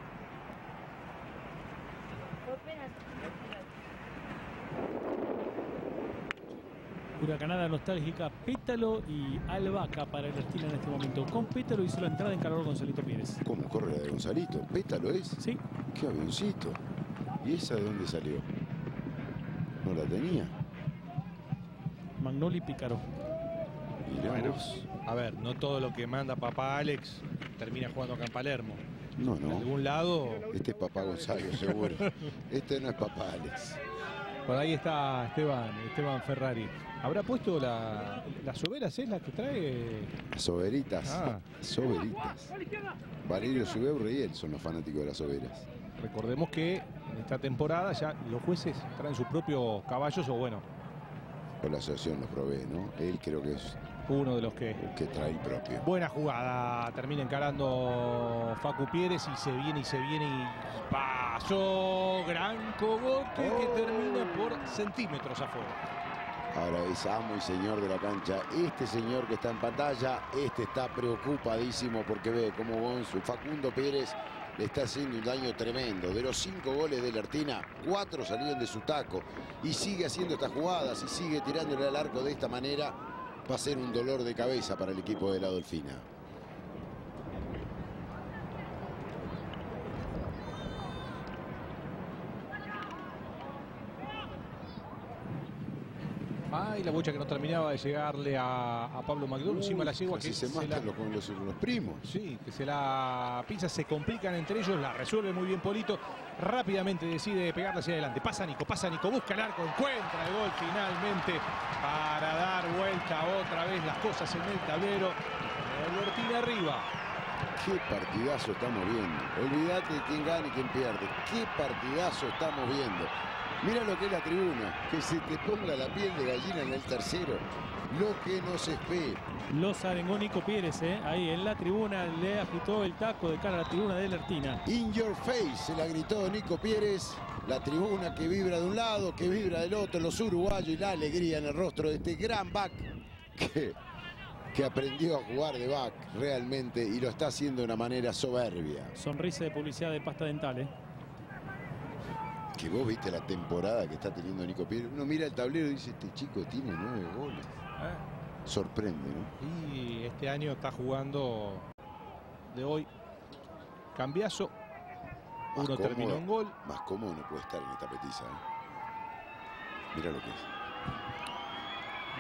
D: Huracanada nostálgica, Pétalo y Albahaca para el estilo en este momento. Con Pétalo hizo la entrada en calor Gonzalito Pérez.
A: ¿Cómo corre la de Gonzalito? ¿Pétalo es?
D: Sí.
A: ¡Qué avioncito! ¿Y esa de dónde salió? ¿No la tenía?
D: Magnoli Pícaro.
A: Mirá vos.
C: A ver, no todo lo que manda papá Alex termina jugando acá en Palermo.
A: No.
C: De algún lado.
A: Este es papá Gonzalo, seguro. Este no es papá Alex.
C: Por ahí está Esteban Ferrari. ¿Habrá puesto las soberas, es la que trae?
A: Las soberitas.
C: Ah.
A: Soberitas. Valerio Subeurre y él son los fanáticos de las soberas.
C: Recordemos que en esta temporada ya los jueces traen sus propios caballos o bueno.
A: O la asociación los provee, ¿no? Él creo que es
C: Uno de los que...
A: el que trae el propio.
C: Buena jugada. Termina encarando Facu Pérez y se viene y pasó. Gran cogote que termina por centímetros afuera.
A: Ahora es amo y señor de la cancha. Este señor que está en pantalla, este está preocupadísimo porque ve cómo Gonzo, Facundo Pérez le está haciendo un daño tremendo. De los 5 goles de Lertina, 4 salieron de su taco. Y sigue haciendo estas jugadas y sigue tirándole al arco de esta manera. Va a ser un dolor de cabeza para el equipo de la Dolfina.
C: Y la bocha que no terminaba de llegarle a Pablo McDonald. Encima la yegua que
A: se matan con los primos.
C: Sí, que se la pisa, se complican entre ellos, la resuelve muy bien Polito. Rápidamente decide pegarla hacia adelante. Pasa Nico, busca el arco, encuentra el gol finalmente para dar vuelta otra vez las cosas en el tablero. Albertina arriba.
A: Qué partidazo estamos viendo. Olvídate de quién gana y quién pierde. Qué partidazo estamos viendo. Mira lo que es la tribuna, que se te ponga la piel de gallina en el tercero. Lo que nos espera.
D: Los arengó Nico Pérez, ahí en la tribuna le agitó el taco de cara a la tribuna de Lertina.
A: In your face, se la gritó Nico Pérez. La tribuna que vibra de un lado, que vibra del otro, los uruguayos y la alegría en el rostro de este gran back que aprendió a jugar de back realmente y lo está haciendo de una manera soberbia.
D: Sonrisa de publicidad de pasta dental,
A: Que vos viste la temporada que está teniendo Nico Pérez. Uno mira el tablero y dice, este chico tiene 9 goles. Sorprende, ¿no?
C: Y este año está jugando de hoy Cambiaso. Uno terminó en gol.
A: Más cómodo no puede estar en esta petiza. Mira lo que es.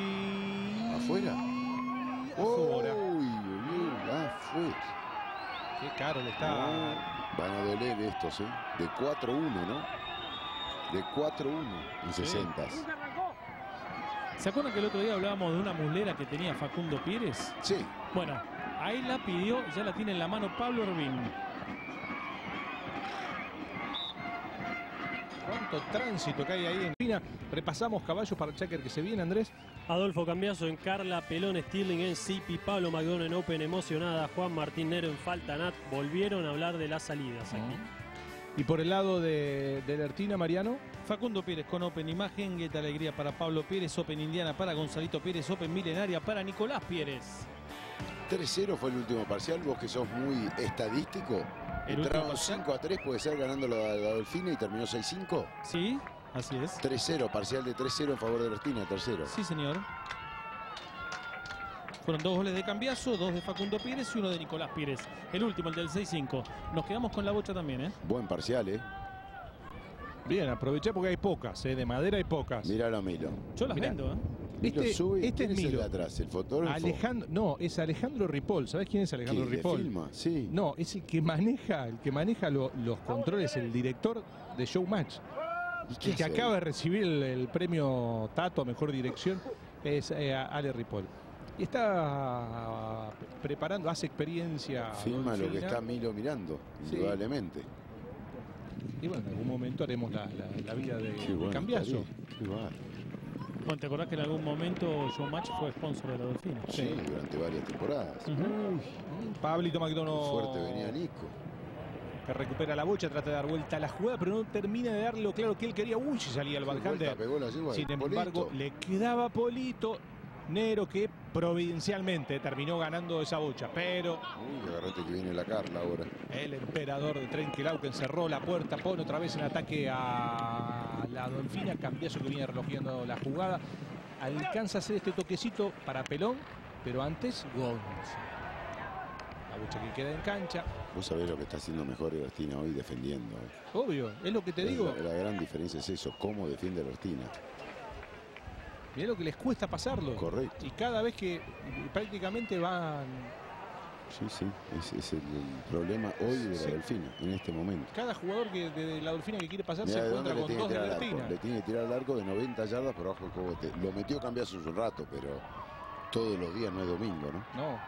C: Badolfi.
A: ¿Afuera?
C: Afuera.
A: Uy, afuera.
C: Qué caro le está.
A: Van a doler estos, ¿eh? De 4-1, ¿no? De 4-1 en 60.
D: ¿Se acuerdan que el otro día hablábamos de una muslera que tenía Facundo Pires?
A: Sí.
D: Bueno, ahí la pidió, ya la tiene en la mano Pablo Orbín.
C: Cuánto tránsito que hay ahí en Argentina. Repasamos caballos para el checker que se viene, Andrés.
B: Adolfo Cambiaso en Carla, Pelón Stirling en Zipi, Pablo McDonough en Open emocionada, Juan Martín Nero en Falta Nat. Volvieron a hablar de las salidas aquí.
C: Y por el lado de Lertina, Mariano.
D: Facundo Pires con Open Imagen, Gueta Alegría para Pablo Pires, Open Indiana para Gonzalito Pires, Open Milenaria para Nicolás Pires.
A: 3-0 fue el último parcial. Vos que sos muy estadístico. Entraron 5-3, puede ser, ganando la Adolfina y terminó 6-5.
D: Sí, así es.
A: 3-0, parcial de 3-0 en favor de Lertina, tercero.
D: Sí, señor. Fueron 2 goles de Cambiaso, 2 de Facundo Pires y 1 de Nicolás Pires. El último, el del 6-5. Nos quedamos con la bocha también, ¿eh?
A: Buen parcial, ¿eh?
C: Bien, aproveché porque hay pocas, de madera hay pocas.
A: Míralo a Milo.
D: Yo las
C: Mirá.
D: vendo, ¿eh?
A: Milo sube.
C: Este
A: ¿Quién
C: es
A: el de
C: Milo.
A: atrás? ¿El fotógrafo?
C: No, es Alejandro Ripoll. ¿Sabés quién es Alejandro
A: ¿Qué,
C: Ripoll?
A: de filma? Sí.
C: No, es el que maneja los controles, el director de Showmatch.
A: ¿Y qué
C: El que
A: hace
C: acaba
A: ahí?
C: de recibir el premio Tato a Mejor Dirección es Ale Ripoll. Y está preparando, hace experiencia.
A: Filma lo que
C: Adolfina.
A: está Milo mirando,
C: Sí.
A: indudablemente.
C: Y bueno, en algún momento haremos la vida de Cambiaso.
A: estaría. Qué bárbaro.
D: Bueno, ¿te acordás que en algún momento Showmatch fue sponsor de la Adolfina?
A: Sí, durante varias temporadas.
C: Pablito McDonough.
A: Fuerte venía Nico.
C: Que recupera la bocha, trata de dar vuelta a la jugada, pero no termina de darle lo claro que él quería. Uy, si salía el backhand.
A: Pegó la yegua de
C: Sin embargo,
A: Polito.
C: le quedaba Polito. Nero que providencialmente terminó ganando esa bocha, pero
A: Uy, agarrate que viene la Carla ahora.
C: el emperador de Trenquelau que encerró la puerta, pone otra vez en ataque a la Adolfina. Cambiaso que viene relojeando la jugada. Alcanza a hacer este toquecito para Pelón, pero antes Gonza. La bocha que queda en cancha.
A: Vos sabés lo que está haciendo mejor Ertina hoy defendiendo.
C: Obvio, es lo que te digo.
A: La gran diferencia es eso, cómo defiende Ertina.
C: Mirá lo que les cuesta pasarlo.
A: Correcto.
C: Y cada vez que prácticamente van...
A: Sí, sí, es el problema hoy de la
C: Sí.
A: Delfina, en este momento.
C: Cada jugador de la Adolfina que quiere pasar
A: Mirá
C: se
A: de dónde
C: encuentra
A: le
C: con
A: tiene que
C: dos de
A: tirar al arco.
C: Lertina.
A: Le tiene que tirar al arco de 90 yardas por abajo del cogote. Lo metió Cambiaso hace un rato, pero todos los días no es domingo, ¿no?
C: No.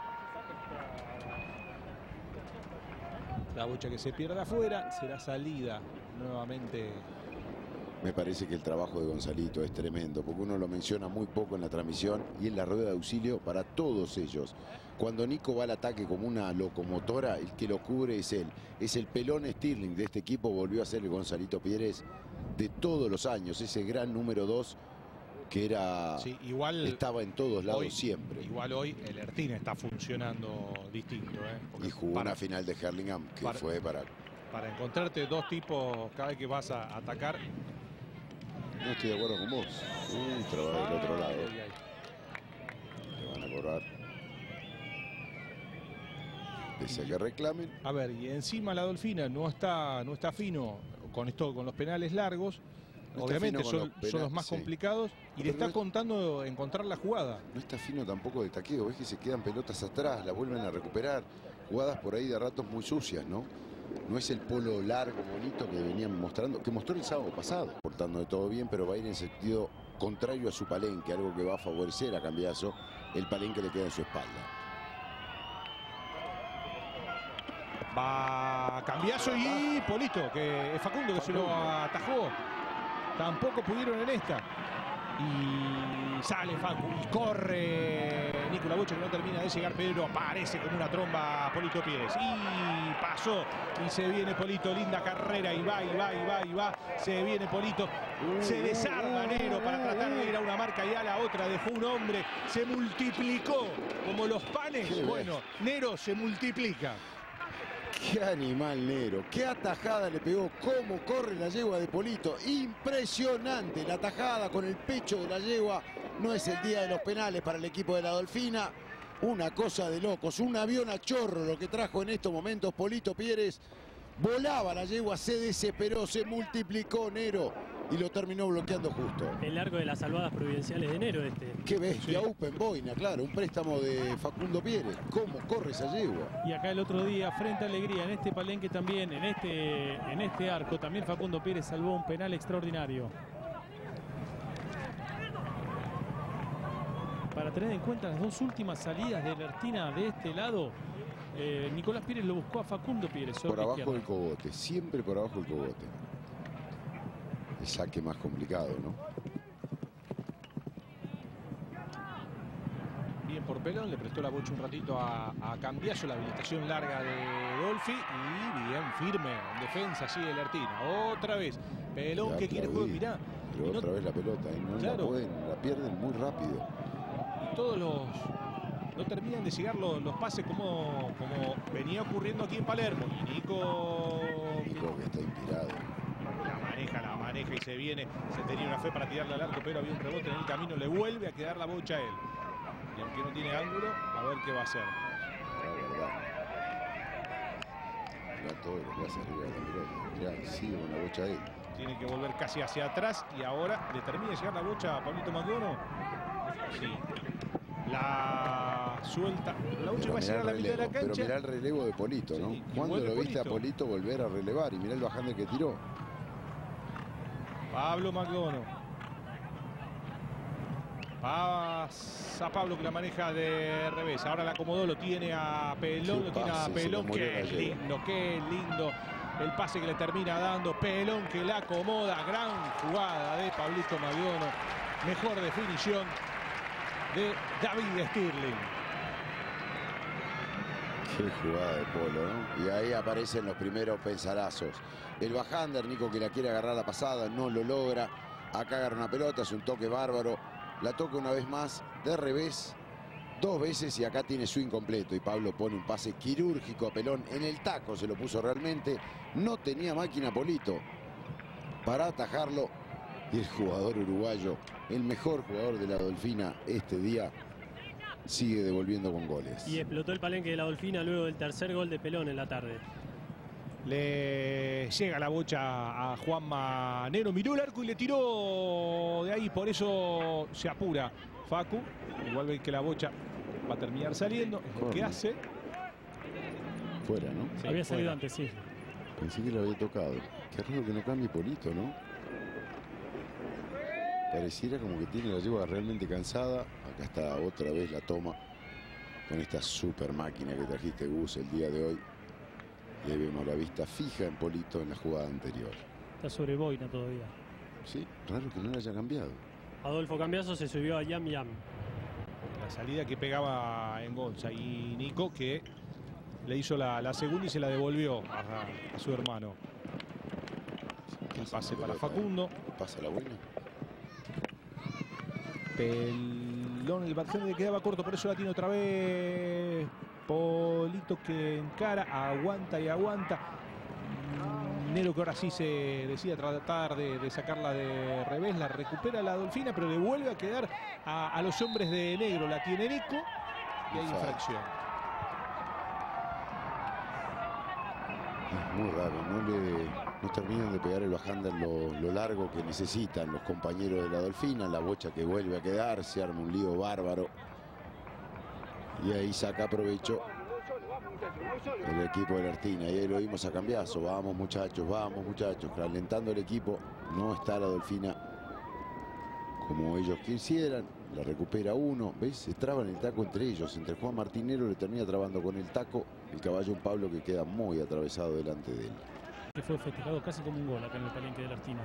C: La bocha que se pierde afuera será salida nuevamente.
A: Me parece que el trabajo de Gonzalito es tremendo, porque uno lo menciona muy poco en la transmisión y en la rueda de auxilio para todos ellos. Cuando Nico va al ataque como una locomotora, el que lo cubre es él. Es el Pelón Stirling de este equipo, volvió a ser el Gonzalito Pires de todos los años, ese gran número 2 que era,
C: Sí, igual
A: estaba en todos lados
C: hoy,
A: siempre.
C: Igual hoy el Ertina está funcionando distinto. Porque
A: Y jugó una final de Hurlingham que fue para...
C: encontrarte dos tipos cada vez que vas a atacar.
A: No estoy de acuerdo con vos. Trabajo del otro lado.
C: Ay, ay.
A: Le van a cobrar. Pese a que reclamen.
C: A ver, y encima la Adolfina no está fino con esto, con los penales largos.
A: No está
C: Obviamente
A: fino con
C: son
A: los
C: los
A: penales,
C: más
A: sí.
C: complicados y
A: Pero
C: le está
A: no-
C: contando encontrar la jugada.
A: No está fino tampoco de taqueo. Ves que se quedan pelotas atrás, la vuelven a recuperar. Jugadas por ahí de ratos muy sucias, ¿no? No es el polo largo, bonito que venían mostrando, que mostró el sábado pasado, portando de todo bien, pero va a ir en sentido contrario a su palenque, algo que va a favorecer a Cambiaso. El palenque le queda en su espalda.
C: Va Cambiaso y Polito, que es Facundo que se lo atajó. Tampoco pudieron en esta. Y sale Facu y corre Nicolás Bocha que no termina de llegar, pero aparece con una tromba Polito Pires. Y pasó y se viene Polito, linda carrera y va. Se viene Polito, se desarma Nero para tratar de ir a una marca y a la otra. Dejó un hombre, se multiplicó como los panes.
A: Qué
C: Bueno, Nero se multiplica.
A: ¡Qué animal Nero! ¡Qué atajada le pegó! ¡Cómo corre la yegua de Polito! ¡Impresionante! La atajada con el pecho de la yegua. No es el día de los penales para el equipo de la Adolfina. Una cosa de locos. Un avión a chorro lo que trajo en estos momentos Polito Pires. Volaba la yegua, se desesperó, se multiplicó Nero. y lo terminó bloqueando justo.
B: El arco de las salvadas providenciales de enero este.
A: Qué bestia, Open Boina, claro, un préstamo de Facundo Pieres. ¿Cómo corre esa yegua?
D: Y acá el otro día, frente a Alegría, en este palenque también, en este arco, también Facundo Pieres salvó un penal extraordinario. Para tener en cuenta las dos últimas salidas de Lertina de este lado, Nicolás Pieres lo buscó a Facundo Pieres.
A: Por abajo del cogote, siempre por abajo del cogote. El saque más complicado, ¿no?
C: Bien por Pelón, le prestó la bocha un ratito a Cambiaso, la habilitación larga de Dolfi. Y bien firme en defensa, sigue Lertina. Otra vez, Pelón que quiere juego, mirá.
A: Pero otra vez la pelota, no
C: claro,
A: la pueden, la pierden muy rápido.
C: Y todos no terminan de llegar los pases como venía ocurriendo aquí en Palermo. Y Nico
A: Que está inspirado.
C: La maneja y se viene. Se tenía una fe para tirarle al arco, pero había un rebote en el camino. Le vuelve a quedar la bocha a él. Y aunque no tiene ángulo, a ver qué va a hacer.
A: La verdad. Mirá todo lo que hace arriba de la pelota. Mirá, sigue con la bocha a él.
C: Tiene que volver casi hacia atrás y ahora le termina de llegar la bocha a Pablito McDonough. Sí. La suelta. La bocha va a llegar a la mitad de la cancha.
A: Pero mirá el relevo de Polito, ¿no?
C: Sí,
A: ¿Cuándo lo viste a Polito volver a relevar? Y mirá el bajante que tiró.
C: Pablo McDonough. Pasa Pablo que la maneja de revés. Ahora la acomodó, lo tiene a Pelón. Lo tiene a Pelón. Qué lindo. El pase que le termina dando Pelón, que la acomoda. Gran jugada de Pablito McDonough. Mejor definición de David Stirling.
A: Qué jugada de Polo, ¿no? Y ahí aparecen los primeros pensarazos. El bajander, Nico, que la quiere agarrar la pasada, no lo logra. Acá agarra una pelota, es un toque bárbaro. La toca una vez más, de revés, 2 veces y acá tiene swing completo. Y Pablo pone un pase quirúrgico a Pelón. En el taco se lo puso realmente. No tenía máquina Polito para atajarlo. Y el jugador uruguayo, el mejor jugador de la Dolfina este día, sigue devolviendo con goles.
B: Y explotó el palenque de la Dolfina luego del tercer gol de Pelón en la tarde.
C: Le llega la bocha a Juanma Negro, miró el arco y le tiró de ahí, por eso se apura Facu. Igual ve que la bocha va a terminar saliendo, es lo que hace.
A: Fuera, ¿no?
B: Sí, había salido antes, sí.
A: Pensé que lo había tocado. Qué raro que no cambie Polito, ¿no? Pareciera como que tiene la yegua realmente cansada. Acá está otra vez la toma con esta super máquina que trajiste, Gus, el día de hoy. Y ahí vemos la vista fija en Polito en la jugada anterior.
B: Está sobre boina todavía.
A: Sí, raro que no la haya cambiado.
B: Adolfo Cambiaso se subió a Yam Yam.
C: La salida que pegaba en Gonza. Y Nico que le hizo la segunda y se la devolvió a su hermano. El pase para Facundo.
A: Pasa la buena.
C: Pelón, el backhand le quedaba corto, por eso la tiene otra vez Polito, que encara, aguanta y aguanta. Nero, que ahora sí se decide tratar de sacarla de revés, la recupera la Dolfina, pero le vuelve a quedar a los hombres de negro. La tiene Nico y hay infracción.
A: Es muy raro, no terminan de pegar el bajander lo largo que necesitan los compañeros de la Dolfina. La bocha que vuelve a quedar, se arma un lío bárbaro. Y ahí saca provecho el equipo de Lertina. Y ahí lo vimos a Cambiaso. Vamos muchachos, calentando el equipo. No está la Dolfina como ellos quisieran. La recupera uno. ¿Ves? Se traban el taco entre ellos. Entre Juan Martinero le termina trabando con el taco el caballo Pablo, que queda muy atravesado delante de él.
D: Que fue festejado casi como un gol acá en el palenque de Lertina.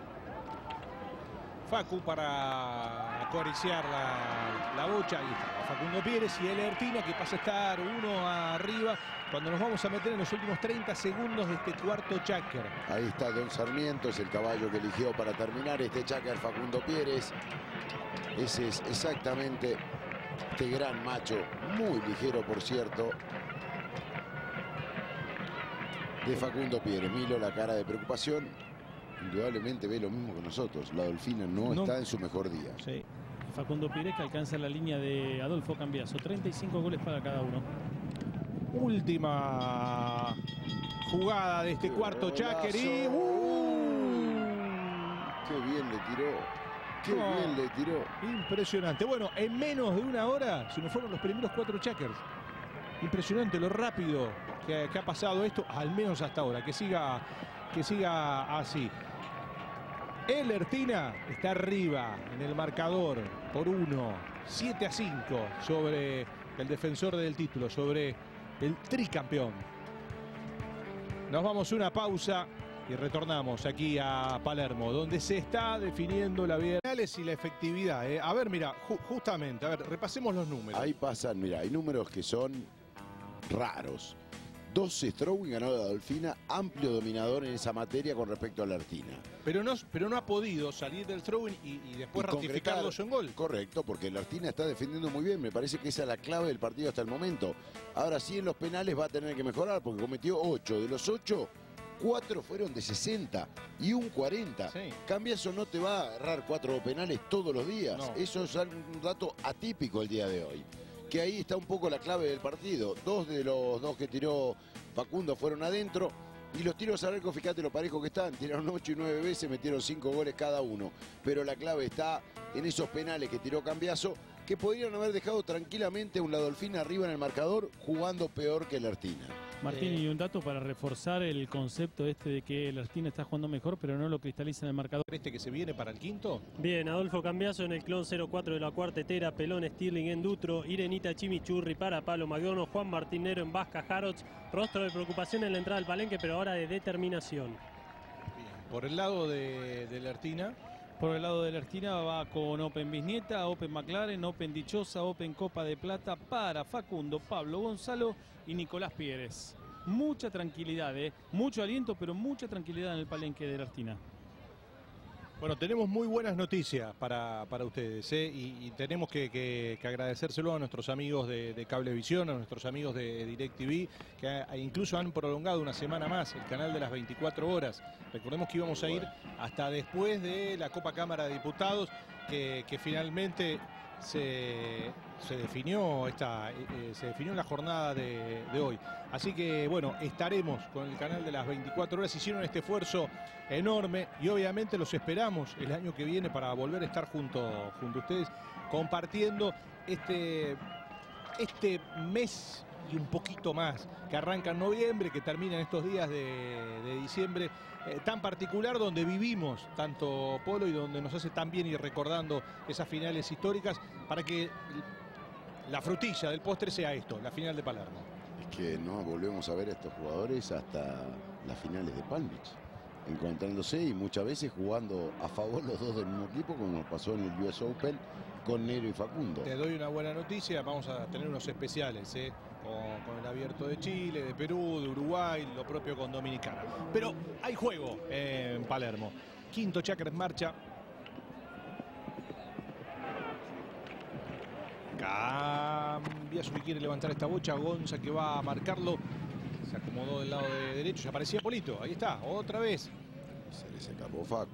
C: Facu para acariciar la bocha. Ahí está Facundo Pieres y el Lertina, que pasa a estar uno arriba cuando nos vamos a meter en los últimos 30 segundos de este cuarto cháquer.
A: Ahí está Don Sarmiento, es el caballo que eligió para terminar este cháquer Facundo Pieres. Ese es exactamente este gran macho, muy ligero por cierto, de Facundo Pieres. Milo, la cara de preocupación, indudablemente ve lo mismo que nosotros. La Dolfina no está en su mejor día.
D: Sí. Facundo Pieres, que alcanza la línea de Adolfo Cambiaso. 35 goles para cada uno.
C: Última jugada de este cuarto cháquer y
A: Qué bien le tiró. Qué bien le tiró.
C: Impresionante. Bueno, en menos de una hora se nos fueron los primeros 4 checkers. Impresionante lo rápido que ha pasado esto, al menos hasta ahora. Que siga así. El Ertina está arriba en el marcador por 1. 7-5 sobre el defensor del título, sobre el tricampeón. Nos vamos a una pausa y retornamos aquí a Palermo, donde se está definiendo la vida y la efectividad. A ver, mira, justamente, a ver, repasemos los números.
A: Ahí pasan, mira, hay números que son raros. 12 throwing ganó la Dolfina, amplio dominador en esa materia con respecto a la Ertina.
C: Pero no ha podido salir del throwing y después ratificarlo en gol.
A: Correcto, porque la Ertina está defendiendo muy bien. Me parece que esa es la clave del partido hasta el momento. Ahora sí, en los penales va a tener que mejorar porque cometió 8. De los 8, 4 fueron de 60 y un 40.
C: Sí.
A: Cambiaso no te va a agarrar 4 penales todos los días.
C: No.
A: Eso es un dato atípico el día de hoy. Que ahí está un poco la clave del partido. 2 de los 2 que tiró Facundo fueron adentro. Y los tiros al arco, fíjate lo parejo que están. Tiraron 8 y 9 veces, metieron 5 goles cada uno. Pero la clave está en esos penales que tiró Cambiaso, que podrían haber dejado tranquilamente a un Dolfina arriba en el marcador, jugando peor que la Ertina.
D: Martín, y un dato para reforzar el concepto este de que el Ertina está jugando mejor, pero no lo cristaliza en el marcador.
C: ¿Este que se viene para el quinto?
B: Bien, Adolfo Cambiaso en el clon 04 de la cuartetera, Pelón Stirling en Dutro, Irenita Chimichurri para Pablo Magdono, Juan Martín Nero en Vasca Jarots, rostro de preocupación en la entrada al palenque, pero ahora de determinación.
C: Bien. Por el lado de la Ertina.
D: Por el lado de la Ertina va con Open Bisnieta, Open McLaren, Open Dichosa, Open Copa de Plata para Facundo, Pablo Gonzalo y Nicolás Pieres. Mucha tranquilidad, mucho aliento, pero mucha tranquilidad en el palenque de la Ertina.
C: Bueno, tenemos muy buenas noticias para ustedes, y tenemos que agradecérselo a nuestros amigos de Cablevisión, a nuestros amigos de DirecTV, que incluso han prolongado una semana más el canal de las 24 horas. Recordemos que íbamos a ir hasta después de la Copa Cámara de Diputados, que finalmente se definió la jornada de hoy. Así que bueno, estaremos con el canal de las 24 horas. Hicieron este esfuerzo enorme y obviamente los esperamos el año que viene para volver a estar junto a ustedes, compartiendo este mes y un poquito más, que arranca en noviembre, que termina en estos días de diciembre, tan particular, donde vivimos tanto polo y donde nos hace tan bien ir recordando esas finales históricas, para que la frutilla del postre sea esto, la final de Palermo.
A: Es que no volvemos a ver a estos jugadores hasta las finales de Palm Beach, encontrándose y muchas veces jugando a favor los dos del mismo equipo, como pasó en el US Open con Nero y Facundo.
C: Te doy una buena noticia, vamos a tener unos especiales, con el Abierto de Chile, de Perú, de Uruguay, lo propio con Dominicana. Pero hay juego en Palermo. Quinto checker en marcha. Cambiaso que quiere levantar esta bocha, Gonza que va a marcarlo. Se acomodó del lado de derecho, ya aparecía Polito, ahí está, otra vez.
A: Se les escapó Facu.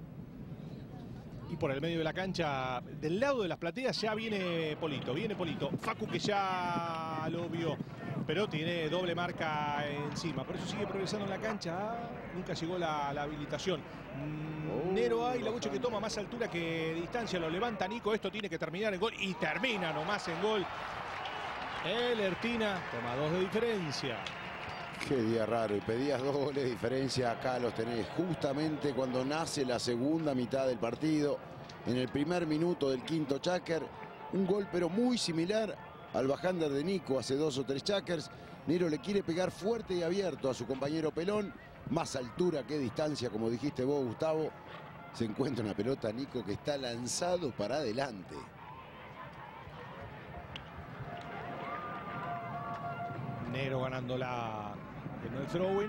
C: Y por el medio de la cancha, del lado de las plateas, ya viene Polito. Facu que ya lo vio, pero tiene doble marca encima. Por eso sigue progresando en la cancha. Nunca llegó la habilitación. Nero hay, la bocha que toma más altura que distancia. Lo levanta Nico. Esto tiene que terminar en gol. Y termina nomás en gol. El Ertina toma 2 de diferencia.
A: Qué día raro, y pedías 2 goles de diferencia, acá los tenés justamente cuando nace la segunda mitad del partido, en el primer minuto del quinto checker, un gol pero muy similar al bajander de Nico hace 2 o 3 checkers. Nero le quiere pegar fuerte y abierto a su compañero Pelón, más altura que distancia, como dijiste vos, Gustavo. Se encuentra una pelota Nico que está lanzado para adelante.
C: Nero ganándola en el throwing.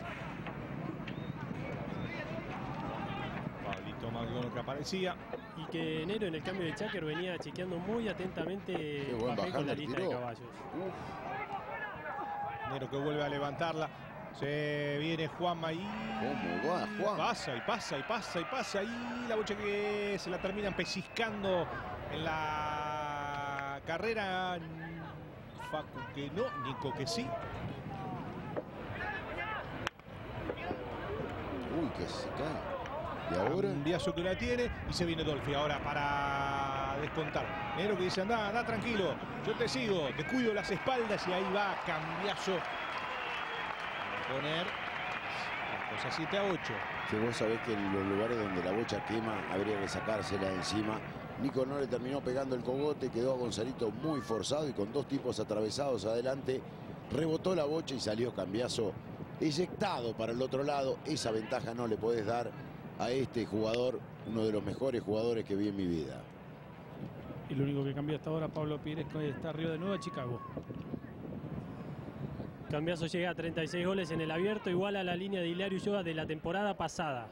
C: Pablito Magdono que aparecía.
B: Y que Nero en el cambio de checker venía chequeando muy atentamente con la lista de caballos.
C: Nero que vuelve a levantarla. Se viene Juanma ahí.
A: ¿Cómo va, Juan?
C: Pasa y pasa y pasa y pasa. Y la bocha que se la terminan pellizcando en la carrera. Facu que no, Nico que sí.
A: Uy, que se cae. Y ahora
C: Cambiazo que la tiene y se viene Dolfi ahora para descontar. Nero que dice, anda tranquilo, yo te sigo, te cuido las espaldas y ahí va Cambiazo a poner las cosas 7-8.
A: que vos sabés que en los lugares donde la bocha quema habría que sacársela de encima. Nico no le terminó pegando el cogote, quedó a Gonzalito muy forzado y con dos tipos atravesados adelante rebotó la bocha y salió Cambiazo eyectado para el otro lado. Esa ventaja no le podés dar a este jugador, uno de los mejores jugadores que vi en mi vida.
D: Y lo único que cambió hasta ahora Pablo Pires, que está arriba de nuevo a Chicago.
B: Cambiazo llega a 36 goles en el abierto, igual a la línea de Hilario Ulloa de la temporada pasada.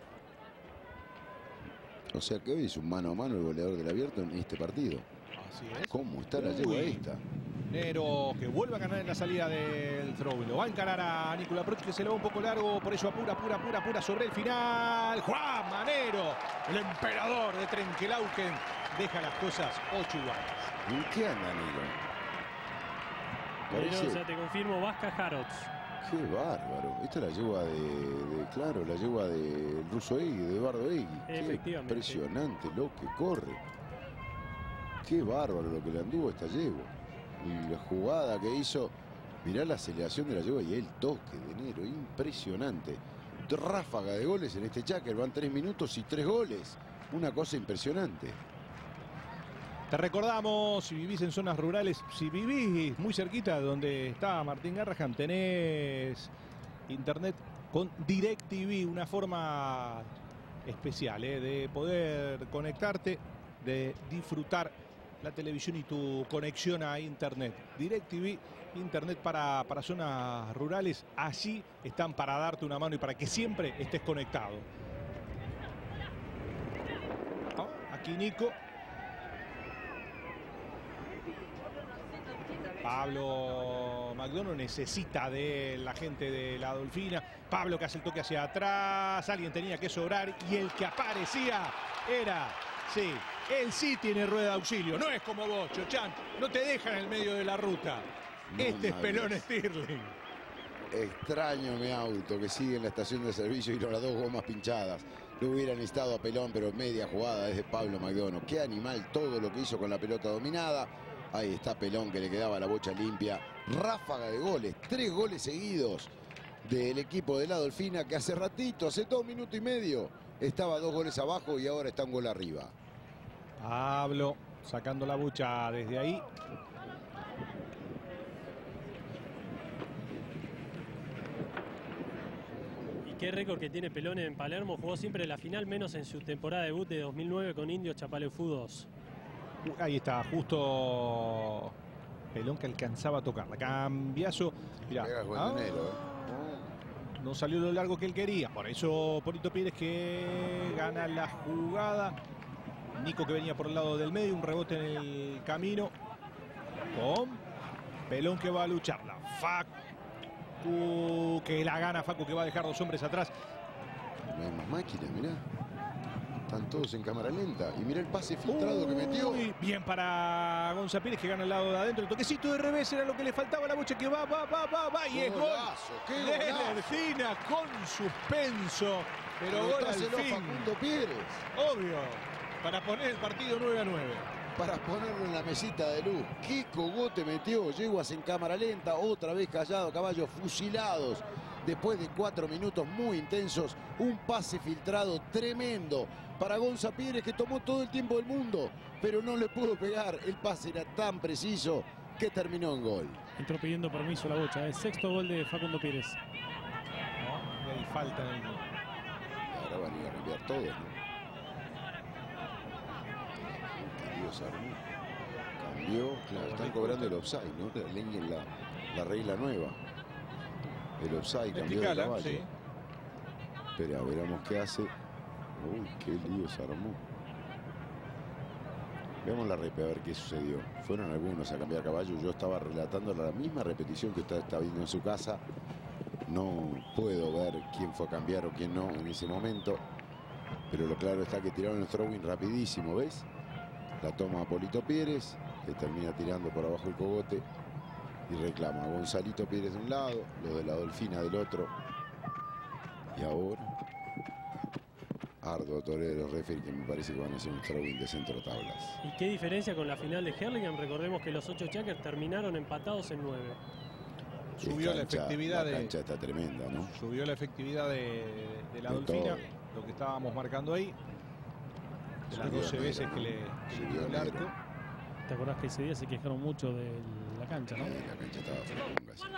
A: O sea que hoy es un mano a mano el goleador del abierto en este partido.
C: Así es.
A: ¿Cómo está la yegua esta?
C: Nero que vuelve a ganar en la salida del throw. Lo va a encarar a Nicolás Proch, que se le va un poco largo, por eso apura sobre el final. Juan Manero, el emperador de Trenquelauquen, deja las cosas 8 iguales.
A: ¿En qué anda Nilo?
B: Pero,
A: Parece...
B: o sea, te confirmo, Vasca Harrods.
A: Qué bárbaro. Esta es la yegua claro, la yegua del ruso Egui, de Eduardo Egui.
B: Efectivamente.
A: Qué impresionante lo que corre. Qué bárbaro lo que le anduvo a esta yegua. Y la jugada que hizo, mirá la aceleración de la yegua y el toque de Nero, impresionante. Ráfaga de goles en este cháquer, van 3 minutos y 3 goles. Una cosa impresionante.
C: Te recordamos, si vivís en zonas rurales, si vivís muy cerquita de donde está Martín Garrahan, tenés internet con DirecTV, una forma especial de poder conectarte, de disfrutar la televisión y tu conexión a internet. DirecTV, internet para zonas rurales, allí están para darte una mano y para que siempre estés conectado. Aquí Nico. Pablo McDonough necesita de la gente de la Dolfina. Pablo que hace el toque hacia atrás. Alguien tenía que sobrar y el que aparecía era... Sí, él sí tiene rueda de auxilio. No es como vos, Chochán. No te deja en el medio de la ruta.
A: No,
C: este es Pelón Stirling.
A: Extraño mi auto que sigue en la estación de servicio y con las 2 gomas pinchadas. Lo hubieran necesitado a Pelón, pero media jugada es de Pablo McDonough. Qué animal todo lo que hizo con la pelota dominada. Ahí está Pelón que le quedaba la bocha limpia. Ráfaga de goles, 3 goles seguidos del equipo de la Dolfina que hace ratito, hace 2 minutos y medio, estaba 2 goles abajo y ahora está un gol arriba.
C: Pablo sacando la bucha desde ahí.
B: Y qué récord que tiene Pelón en Palermo. Jugó siempre la final, menos en su temporada de debut de 2009 con Indios Chapaleufú 2.
C: Ahí está, justo Pelón que alcanzaba a tocarla. Cambiazo. Mirá. No salió lo largo que él quería. Por eso Polito Pires que gana la jugada. Nico que venía por el lado del medio. Un rebote en el camino. Con Pelón que va a lucharla. Facu que la gana. Facu que va a dejar 2 hombres atrás.
A: No hay más máquinas, mirá. Están todos en cámara lenta. Y mira el pase filtrado que metió.
C: Bien para Gonza Pires que gana el lado de adentro. El toquecito de revés era lo que le faltaba a la bocha que va. Y es gol.
A: ¡Qué
C: de
A: golazo!
C: Ercina con suspenso. Pero gol al fin.
A: Facundo Pires.
C: Obvio. Para poner el partido 9-9.
A: Para ponerlo en la mesita de luz. ¡Qué cogote metió! Yeguas en cámara lenta. Otra vez Callado. Caballos fusilados. Después de 4 minutos muy intensos. Un pase filtrado tremendo para Gonza Pires que tomó todo el tiempo del mundo, pero no le pudo pegar. El pase era tan preciso que terminó en gol.
D: Entró pidiendo permiso la bocha. Es 6º gol de Facundo Pires.
C: No, y hay falta en el gol.
A: Ahora van a ir a cambiar todo, ¿no? Dios armó. Cambió, claro, están cobrando el offside, ¿no? La regla nueva. El offside cambió de caballo.
C: Sí.
A: Espera, veremos qué hace. Uy, qué lío se armó. Veamos la repe a ver qué sucedió. Fueron algunos a cambiar caballo. Yo estaba relatando la misma repetición que usted está viendo en su casa. No puedo ver quién fue a cambiar o quién no en ese momento. Pero lo claro está que tiraron el throwing rapidísimo, ¿ves? La toma Polito Pires, que termina tirando por abajo el cogote. Y reclama a Gonzalito Pires de un lado, lo de la Dolfina del otro. Y ahora Arduo torero, referee, que me parece que van a ser un throwing de centro tablas.
B: ¿Y qué diferencia con la final de Hurlingham? Recordemos que los 8 Chakers terminaron empatados en 9.
C: Subió la efectividad
A: La cancha está tremenda, ¿no?
C: Subió la efectividad de la Dolfina, lo que estábamos marcando ahí. De las 12 veces que le subió el arco.
D: ¿Te acordás que ese día se quejaron mucho de la cancha, no?
A: Sí, la cancha estaba fresca, sí.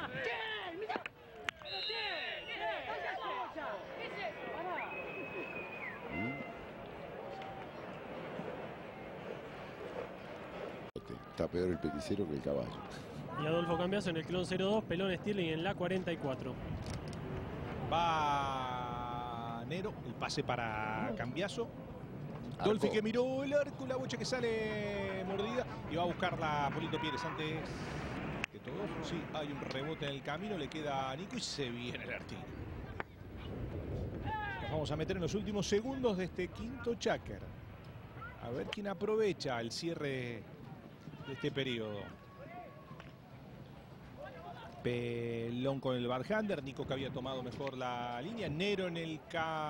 A: Está peor el peticero que el caballo.
B: Y Adolfo Cambiaso en el clon 02, Pelón Stirling en la 44.
C: Va Nero, el pase para Cambiaso. Dolfi que miró el arco, la bocha que sale mordida y va a buscarla Polito Pérez antes que todo. Sí, hay un rebote en el camino, le queda a Nico y se viene el artín. Nos vamos a meter en los últimos segundos de este quinto Chaker. A ver quién aprovecha el cierre de este periodo. Pelón con el barhander, Nico que había tomado mejor la línea, Nero en el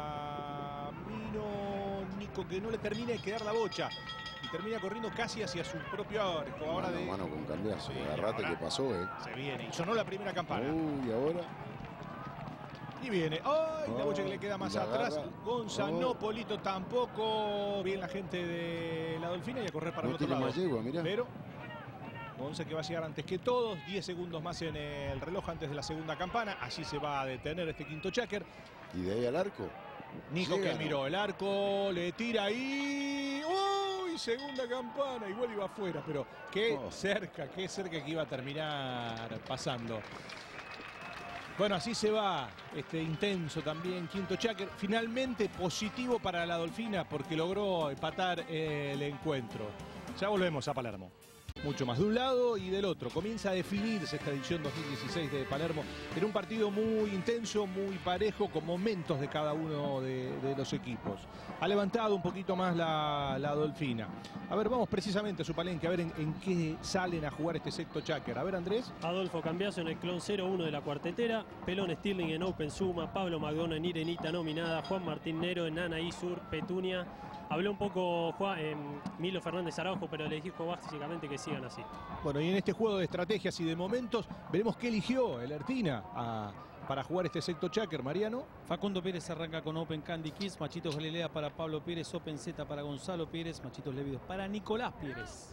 C: camino, Nico que no le termina de quedar la bocha y termina corriendo casi hacia su propio arco. Ahora
A: mano, mano con Cambiaso,
C: sí,
A: agarrate que pasó,
C: se viene y sonó la primera campana.
A: Uy, ahora.
C: Y viene, ¡ay! La bocha que le queda más atrás. Gonza no, Polito tampoco. Bien la gente de la Dolfina y a correr para el otro lado.
A: Más yegua, mirá.
C: Pero Gonza que va a llegar antes que todos. 10 segundos más en el reloj antes de la segunda campana. Así se va a detener este quinto Chaker.
A: Y de ahí al arco.
C: Nico
A: llega,
C: que miró el arco, le tira ahí. ¡Uy! Segunda campana. Igual iba afuera, pero qué cerca que iba a terminar pasando. Bueno, así se va este intenso también quinto Chaker. Finalmente positivo para la Dolfina porque logró empatar el encuentro. Ya volvemos a Palermo. Mucho más de un lado y del otro. Comienza a definirse esta edición 2016 de Palermo en un partido muy intenso, muy parejo, con momentos de cada uno de los equipos. Ha levantado un poquito más la Dolfina. A ver, vamos precisamente a su palenque a ver en qué salen a jugar este sexto Chaker. A ver, Andrés.
B: Adolfo Cambiaso en el clon 01 de la cuartetera, Pelón Stirling en Open Suma, Pablo McDonough en Irenita nominada, Juan Martín Nero en Anaí Sur, Petunia. Habló un poco Milo Fernández Araujo, pero le dijo básicamente que sigan así.
C: Bueno, y en este juego de estrategias y de momentos, veremos qué eligió el Ertina para jugar este sexto Chaker, Mariano.
D: Facundo Pérez arranca con Open Candy Kiss, Machitos Galilea para Pablo Pérez, Open Z para Gonzalo Pérez, Machitos Lévidos para Nicolás Pérez.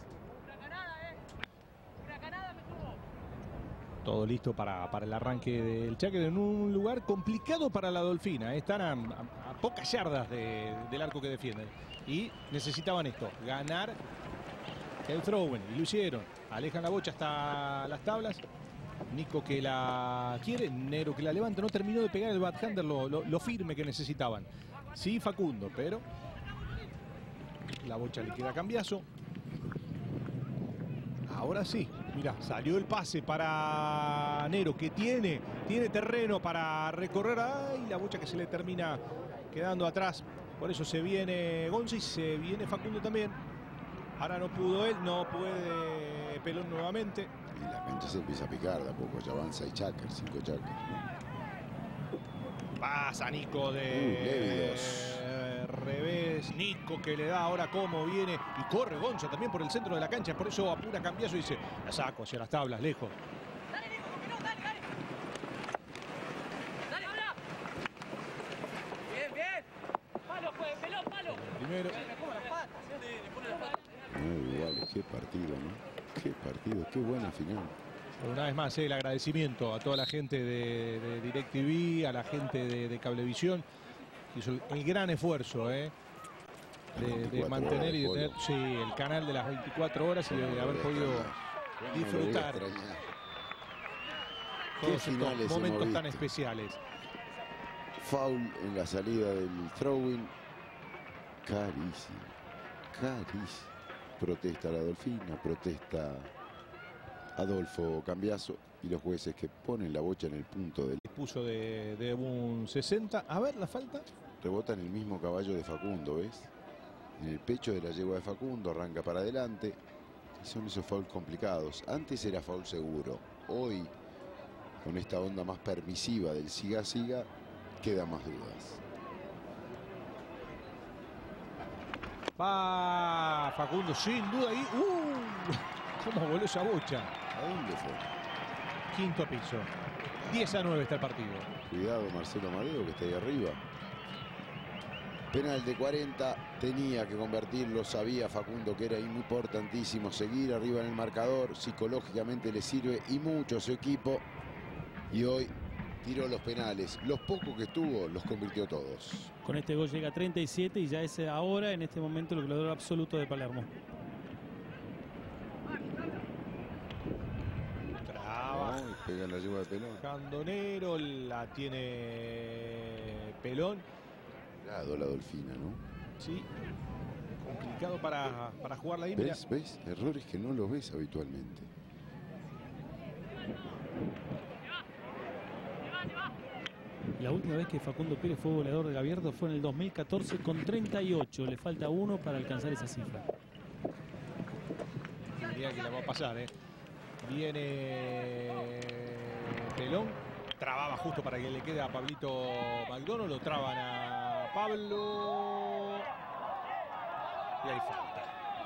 C: Todo listo para el arranque del Chaker en un lugar complicado para la Dolfina. Están a pocas yardas del arco que defienden. Y necesitaban esto, ganar el throw-in. Y lo hicieron. Alejan la bocha hasta las tablas. Nico que la quiere, Nero que la levanta. No terminó de pegar el backhander lo firme que necesitaban. Sí, Facundo, pero la bocha le queda a Cambiaso. Ahora sí, mira, salió el pase para Nero, que tiene terreno para recorrer. ¡Ay! La bocha que se le termina quedando atrás. Por eso se viene Gonza y se viene Facundo también. Ahora no pudo él, no puede Pelón nuevamente.
A: Y la cancha se empieza a picar de a poco, ya van 6 Chakers, 5 Chakers, ¿no?
C: Pasa Nico de revés. Nico que le da ahora cómo viene. Y corre Gonza también por el centro de la cancha. Por eso apura Cambiaso y dice, la saco hacia las tablas, lejos.
E: Dale, Nico, no, dale. Dale, habla. Bien, bien. Palo, pues, Pelón, palo.
C: Primero.
E: Le pongo las patas. Le pone las patas.
A: Igual, qué partido, ¿no? Qué partido, qué buena final.
C: Una vez más, el agradecimiento a toda la gente de DirecTV, a la gente de Cablevisión. Hizo el gran esfuerzo de mantener y de tener el canal de las 24 horas y de haber podido disfrutar todos estos momentos tan especiales.
A: Foul en la salida del throw-in. Carísimo, carísimo. Protesta la Dolfina, protesta Adolfo Cambiaso y los jueces que ponen la bocha en el punto del...
C: Puso de un 60. A ver, la falta.
A: Rebota en el mismo caballo de Facundo, ¿ves? En el pecho de la yegua de Facundo, arranca para adelante. Y son esos fouls complicados. Antes era foul seguro. Hoy, con esta onda más permisiva del siga-siga, quedan más dudas.
C: Va Facundo, sin duda ahí. ¿Cómo voló esa bocha?
A: ¿A dónde fue?
C: Quinto piso. 10-9 está el partido.
A: Cuidado Marcelo Amadeo, que está ahí arriba. Penal de 40, tenía que convertirlo, sabía Facundo que era importantísimo seguir arriba en el marcador, psicológicamente le sirve y mucho a su equipo. Y hoy tiró los penales, los pocos que estuvo los convirtió todos.
D: Con este gol llega a 37 y ya es ahora, en este momento, el goleador absoluto de Palermo.
C: Traba.
A: Pega la yegua de Pelón.
C: Candonero, la tiene Pelón.
A: La Dolfina, ¿no?
C: Sí. Complicado para jugar la India.
A: ¿Ves? Errores que no los ves habitualmente.
D: La última vez que Facundo Pérez fue goleador del Abierto fue en el 2014 con 38. Le falta 1 para alcanzar esa cifra.
C: Diría que la va a pasar, ¿eh? Viene Pelón. Trababa justo para que le quede a Pablito McDonald. Lo traban a Pablo. Y ahí falta.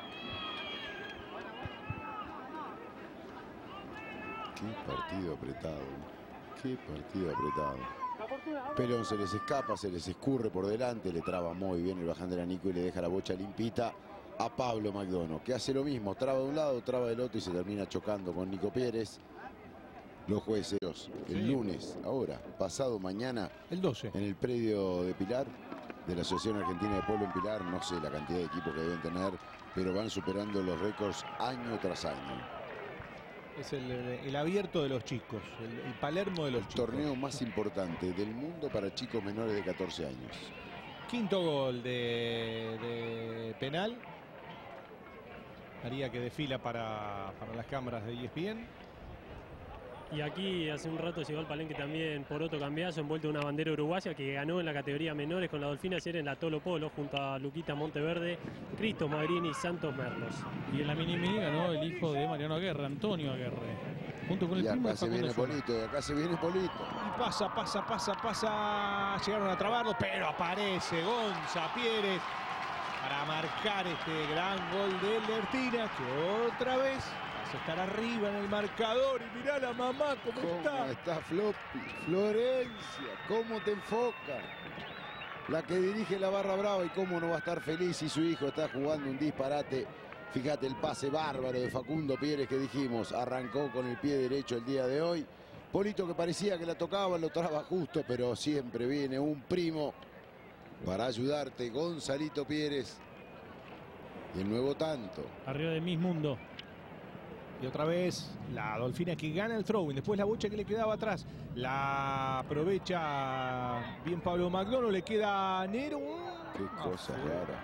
A: Qué partido apretado. Qué partido apretado. Pelón se les escapa, se les escurre por delante, le traba muy bien el baján de la Nico y le deja la bocha limpita a Pablo McDonald, que hace lo mismo, traba de un lado, traba del otro y se termina chocando con Nico Pérez. Los jueces el lunes, ahora, pasado mañana,
C: el 12,
A: en el predio de Pilar, de la Asociación Argentina de Polo en Pilar, no sé la cantidad de equipos que deben tener, pero van superando los récords año tras año.
C: Es el abierto de los chicos, el Palermo de los chicos.
A: El torneo más importante del mundo para chicos menores de 14 años.
C: Quinto gol de penal. Haría que desfila para las cámaras de ESPN.
B: Y aquí hace un rato llegó al palenque también Poroto Cambiaso, envuelto en una bandera uruguaya que ganó en la categoría menores con la Dolfina ayer en la Tolo Polo junto a Luquita Monteverde, Cristo Magrini y Santos Merlos.
D: Y en la mini ganó el hijo de Mariano Aguerre, Antonio Aguerre, junto con el primo de
A: acá se viene Polito, y acá se viene Polito.
C: Y pasa. Llegaron a trabarlo, pero aparece Gonza Pérez para marcar este gran gol de Lertina, que otra vez a estar arriba en el marcador. Y mirá la mamá cómo está.
A: Florencia, cómo te enfoca. La que dirige la barra brava y cómo no va a estar feliz si su hijo está jugando un disparate. Fíjate el pase bárbaro de Facundo Pérez que dijimos, arrancó con el pie derecho el día de hoy. Polito que parecía que la tocaba, lo traba justo, pero siempre viene un primo para ayudarte, Gonzalito Pérez. Y el nuevo tanto.
D: Arriba de Miss Mundo.
C: Y otra vez la Dolfina que gana el throw-in. Después la bocha que le quedaba atrás. La aprovecha bien Pablo McDonald. Le queda Nero.
A: Qué cosa rara.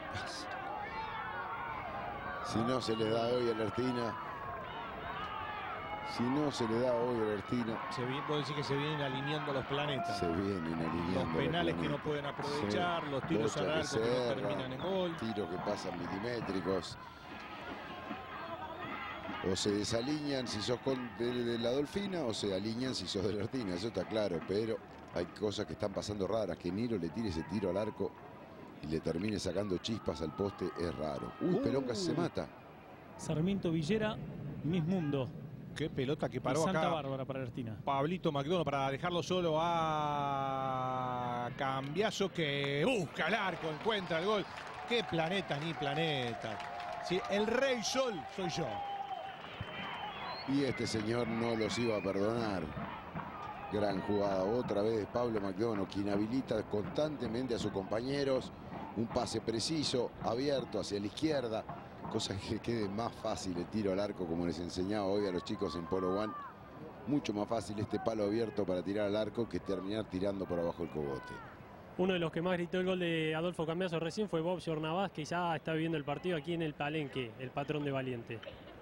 A: Si no se le da hoy a Lertina. Si no se le da hoy a Lertina.
C: Puedo decir que se vienen alineando los planetas.
A: Se vienen alineando
C: los penales que no pueden aprovechar. Sí. Los tiros al arco que no terminan en gol.
A: Tiros que pasan milimétricos. O se desalinean si sos de la Dolfina o se alinean si sos de Lertina, eso está claro, pero hay cosas que están pasando raras. Que Niro le tire ese tiro al arco y le termine sacando chispas al poste es raro. Pelón casi se mata.
D: Sarmiento Villera, Miss Mundo.
C: Qué pelota que paró
D: Santa
C: acá.
D: Bárbara para Lertina.
C: Pablito McDonald para dejarlo solo a Cambiaso, que busca el arco, encuentra el gol. Qué planetas ni planetas. Sí, el Rey Sol soy yo.
A: Y este señor no los iba a perdonar. Gran jugada otra vez de Pablo McDonald, quien habilita constantemente a sus compañeros. Un pase preciso, abierto hacia la izquierda. Cosa que quede más fácil el tiro al arco, como les enseñaba hoy a los chicos en Polo One. Mucho más fácil este palo abierto para tirar al arco que terminar tirando por abajo el cogote.
B: Uno de los que más gritó el gol de Adolfo Cambiaso recién fue Bob Jornavaz, que ya está viviendo el partido aquí en el palenque, el patrón de Valiente.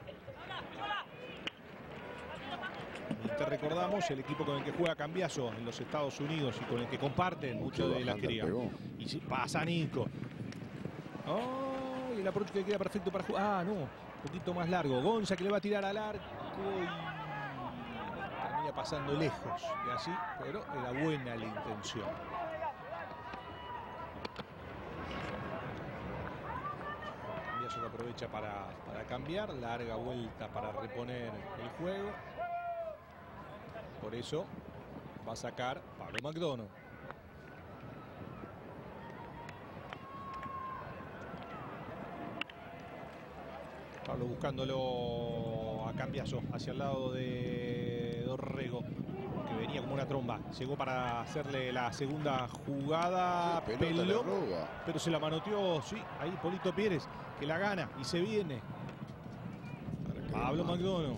C: Te recordamos el equipo con el que juega Cambiaso en los Estados Unidos y con el que comparten mucho de la cría. Y si pasa Nico. Oh, y el approach que queda perfecto para jugar. No, un poquito más largo. Gonza que le va a tirar al arco y termina pasando lejos. Y así, pero era buena la intención. Cambiaso que aprovecha para cambiar. Larga vuelta para reponer el juego. Por eso va a sacar Pablo McDonough. Pablo buscándolo a Cambiaso hacia el lado de Dorrego, que venía como una tromba. Llegó para hacerle la segunda jugada. Peló, pero se la manoteó, sí, ahí Polito Pérez, que la gana y se viene. Pablo McDonough.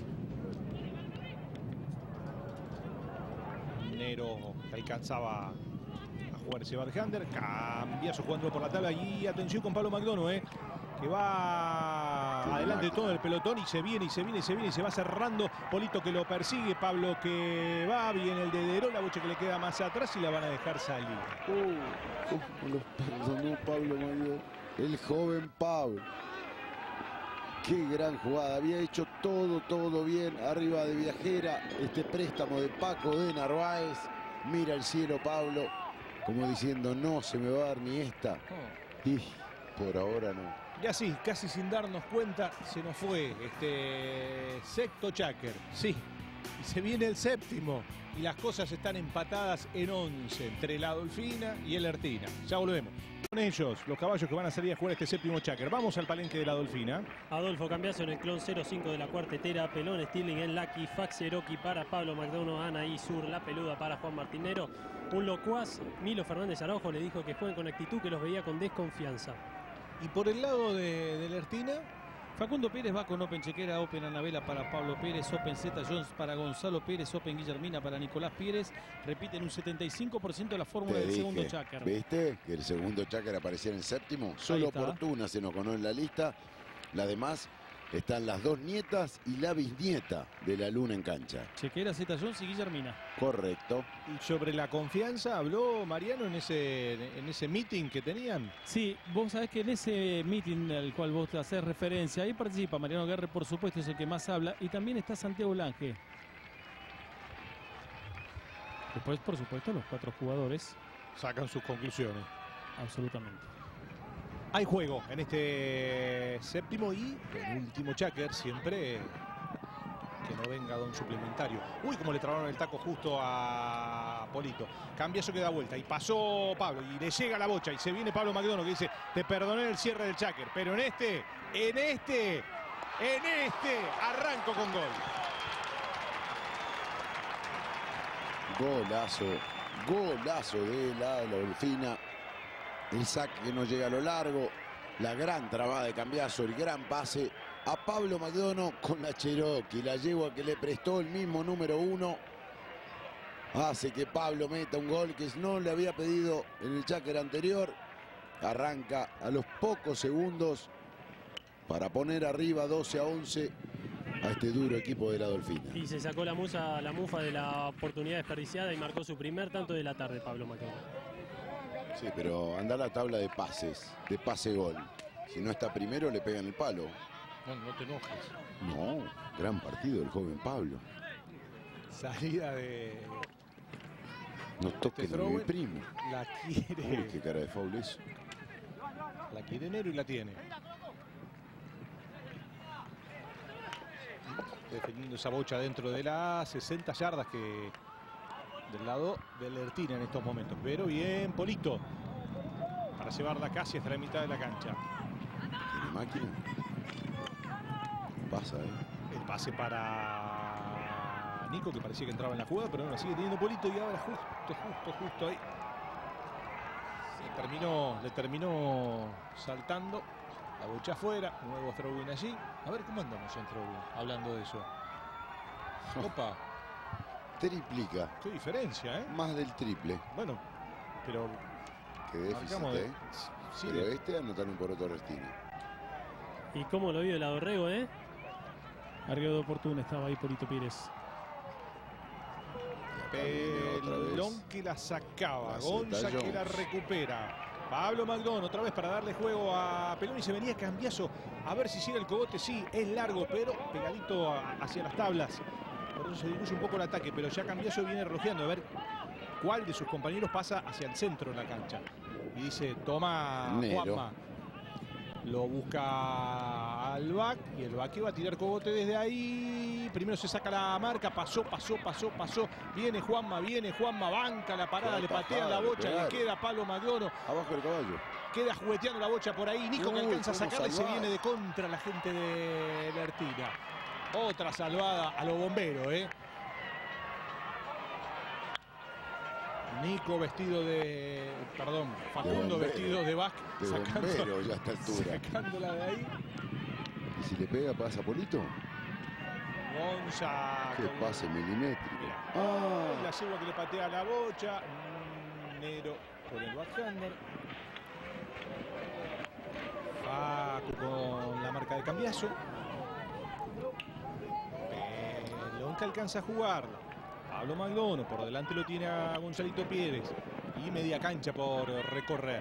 C: Nero que alcanzaba a jugar ese barhander. Cambiaso jugando por la tabla y atención con Pablo McDonough, que va adelante de todo el pelotón y se viene, y se viene, y se viene, y se va cerrando. Polito que lo persigue, Pablo que va, viene el de Deró, la bocha que le queda más atrás y la van a dejar salir.
A: Lo perdonó Pablo McDonough, el joven Pablo. Qué gran jugada, había hecho todo bien arriba de Viajera. Este préstamo de Paco de Narváez. Mira el cielo Pablo, como diciendo no se me va a dar ni esta. Y por ahora no.
C: Y así, casi sin darnos cuenta, se nos fue este sexto Cháquer. Sí, y se viene el séptimo. Y las cosas están empatadas en 11 entre la Dolfina y el Ertina. Ya volvemos. Con ellos, los caballos que van a salir a jugar este séptimo Cháquer. Vamos al palenque de la Dolfina.
B: Adolfo Cambiaso en el clon 05 de la cuartetera. Pelón Stirling en Lucky. Fax Cherokee para Pablo McDonough. Anaí Sur, la peluda para Juan Martinero. Un locuaz, Milo Fernández Araujo le dijo que jueguen con actitud, que los veía con desconfianza.
C: Y por el lado del Ertina,
D: Facundo Pérez va con Open Chequera, Open Anabela para Pablo Pérez, Open Zeta Jones para Gonzalo Pérez, Open Guillermina para Nicolás Pérez. Repiten un 75% de la fórmula del segundo Cháquer.
A: ¿Viste? Que el segundo Cháquer aparecía en el séptimo. Solo Fortuna se nos conoce en la lista. La demás están las dos nietas y la bisnieta de la Luna en cancha.
D: Chequera, Zeta Jones y Guillermina.
A: Correcto.
C: Y sobre la confianza habló Mariano en ese meeting que tenían.
D: Sí, vos sabés que en ese meeting al cual vos te haces referencia, ahí participa Mariano Guerre, por supuesto, es el que más habla, y también está Santiago Lange. Después, por supuesto, los cuatro jugadores
C: sacan sus conclusiones.
D: Absolutamente.
C: Hay juego en este séptimo y penúltimo Cháquer, siempre que no venga don suplementario. Uy, como le trabaron el taco justo a Polito. Cambiaso que da vuelta y pasó Pablo y le llega la bocha y se viene Pablo McDonough que dice, te perdoné el cierre del Cháquer, pero en este arranco con gol.
A: Golazo de la Dolfina. El saque que no llega a lo largo. La gran trabada de Cambiaso, el gran pase a Pablo McDonough con la Cherokee. La yegua que le prestó el mismo número 1. Hace que Pablo meta un gol que no le había pedido en el Cháquer anterior. Arranca a los pocos segundos para poner arriba 12-11 a este duro equipo de la Dolfina.
B: Y se sacó la mufa de la oportunidad desperdiciada y marcó su primer tanto de la tarde, Pablo McDonough.
A: Sí, pero anda la tabla de pases, de pase-gol. Si no está primero, le pegan el palo.
C: No te enojes.
A: No, gran partido del joven Pablo.
C: Salida de...
A: No toques a mi primo.
C: La quiere.
A: Uy, qué cara de foul eso.
C: La quiere Nero y la tiene. Defendiendo esa bocha dentro de las 60 yardas que... del lado del Ertina en estos momentos. Pero bien, Polito. Para llevarla casi hasta la mitad de la cancha.
A: ¿Tiene máquina? Pasa,
C: El pase para Nico, que parecía que entraba en la jugada, pero no la sigue teniendo Polito. Y ahora justo ahí. Le terminó saltando. La bocha afuera. Nuevo throw-in allí. A ver cómo andamos en throw-in. Hablando de eso. Opa.
A: Triplica.
C: Qué diferencia, ¿eh?
A: Más del triple.
C: Bueno, pero...
A: Qué déficit,
C: Sí,
A: pero este anotaron por otro Ertina.
B: ¿Y cómo lo vio el Adorrego, Arriba de oportuna estaba ahí Polito Pérez.
C: Pelón que la sacaba. Gonza que la recupera. Pablo McDonough otra vez para darle juego a Pelón y se venía Cambiaso. A ver si sigue el cogote. Sí, es largo, pero pegadito hacia las tablas. Por eso se diluye un poco el ataque, pero ya Cambiaso viene rojeando a ver cuál de sus compañeros pasa hacia el centro de la cancha. Y dice, toma
A: Nero.
C: Juanma. Lo busca al back y el back va a tirar cogote desde ahí. Primero se saca la marca, pasó. Viene Juanma, banca la parada, le patea la bocha, le queda a Pablo Magdono.
A: Abajo el caballo.
C: Queda jugueteando la bocha por ahí. Nico que alcanza a sacarle, se viene de contra la gente de Ertina. Otra salvada a los bomberos, Nico vestido de... Perdón, Facundo vestido de back.
A: De bombero ya a esta altura.
C: Sacándola de ahí.
A: ¿Y si le pega, pasa Polito?
C: Gonza.
A: Qué pase milimétrico.
C: La cegua que le patea la bocha. Nero con el backhander. Facu con la marca de cambiazo. Pelón que alcanza a jugar. Pablo Magdono, por delante lo tiene a Gonzalito Pérez. Y media cancha por recorrer.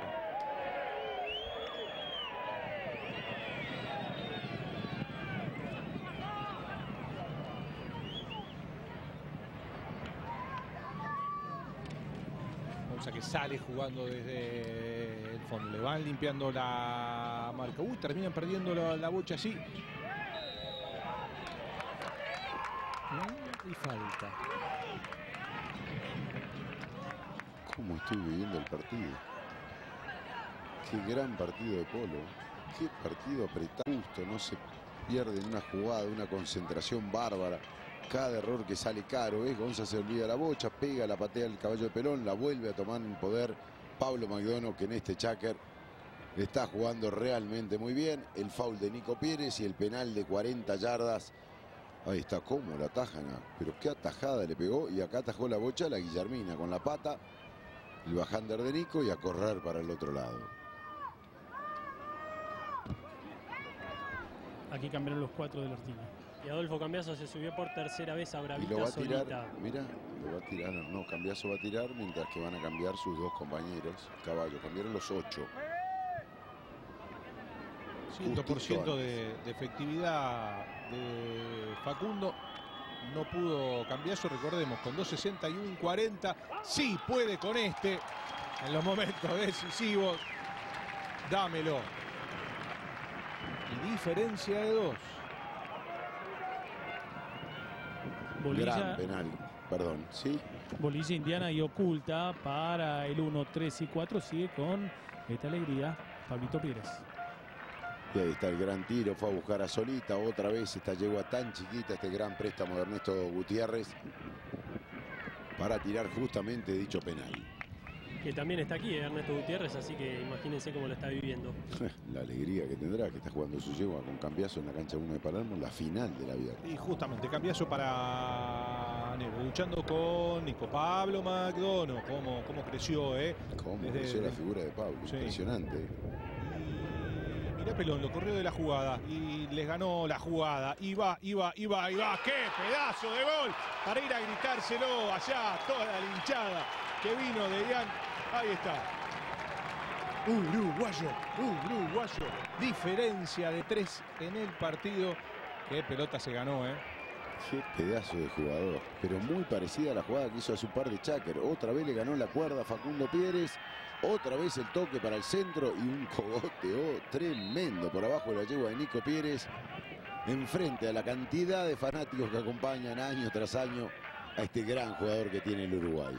C: Gonza que sale jugando desde el fondo. Le van limpiando la marca. Terminan perdiendo la bocha así. Y falta.
A: ¿Cómo estoy viviendo el partido? Qué gran partido de polo. Qué partido apretado. Justo, no se pierde en una jugada, una concentración bárbara. Cada error que sale caro. Gonza se olvida la bocha, pega, la patea el caballo de Pelón, la vuelve a tomar en poder Pablo Magdono, que en este cháquer está jugando realmente muy bien. El foul de Nico Pérez y el penal de 40 yardas. Ahí está, cómo la atajan. Pero qué atajada le pegó. Y acá atajó la bocha la Guillermina con la pata. El bajander de Nico y a correr para el otro lado.
D: Aquí cambiaron los 4 de Ertina.
B: Y Adolfo Cambiaso se subió por tercera vez a
A: Y
B: Bravita
A: lo va a tirar,
B: solita.
A: mira, lo va a tirar. No, Cambiaso va a tirar mientras que van a cambiar sus dos compañeros. Caballo, cambiaron los 8.
C: 100% de efectividad de Facundo. No pudo Cambiaso, recordemos, con 2.61, 40. Sí puede con este. En los momentos decisivos. Dámelo. Y diferencia de 2.
A: Gran penal, perdón, ¿sí?
D: Bolilla indiana y oculta para el 1, 3 y 4. Sigue con esta alegría Pablito Pérez.
A: Y ahí está el gran tiro, fue a buscar a Solita, otra vez esta yegua tan chiquita, este gran préstamo de Ernesto Gutiérrez, para tirar justamente dicho penal.
B: Que también está aquí Ernesto Gutiérrez, así que imagínense cómo lo está viviendo.
A: La alegría que tendrá, que está jugando su yegua con Cambiaso en la cancha 1 de Palermo, la final de la vida.
C: Y justamente Cambiaso para Nero, luchando con Nico. Pablo Magdono, cómo creció,
A: Cómo creció la figura de Pablo, sí. Impresionante.
C: Mirá Pelón, lo corrió de la jugada y les ganó la jugada. Y va. ¡Qué pedazo de gol! Para ir a gritárselo allá, toda la hinchada que vino de Ian. Ahí está. Uruguayo. Diferencia de 3 en el partido. Qué pelota se ganó,
A: Qué pedazo de jugador. Pero muy parecida a la jugada que hizo a su par de cháquer. Otra vez le ganó la cuerda a Facundo Pérez. Otra vez el toque para el centro y un cogote tremendo por abajo de la yegua de Nico Pérez. Enfrente a la cantidad de fanáticos que acompañan año tras año a este gran jugador que tiene el Uruguay.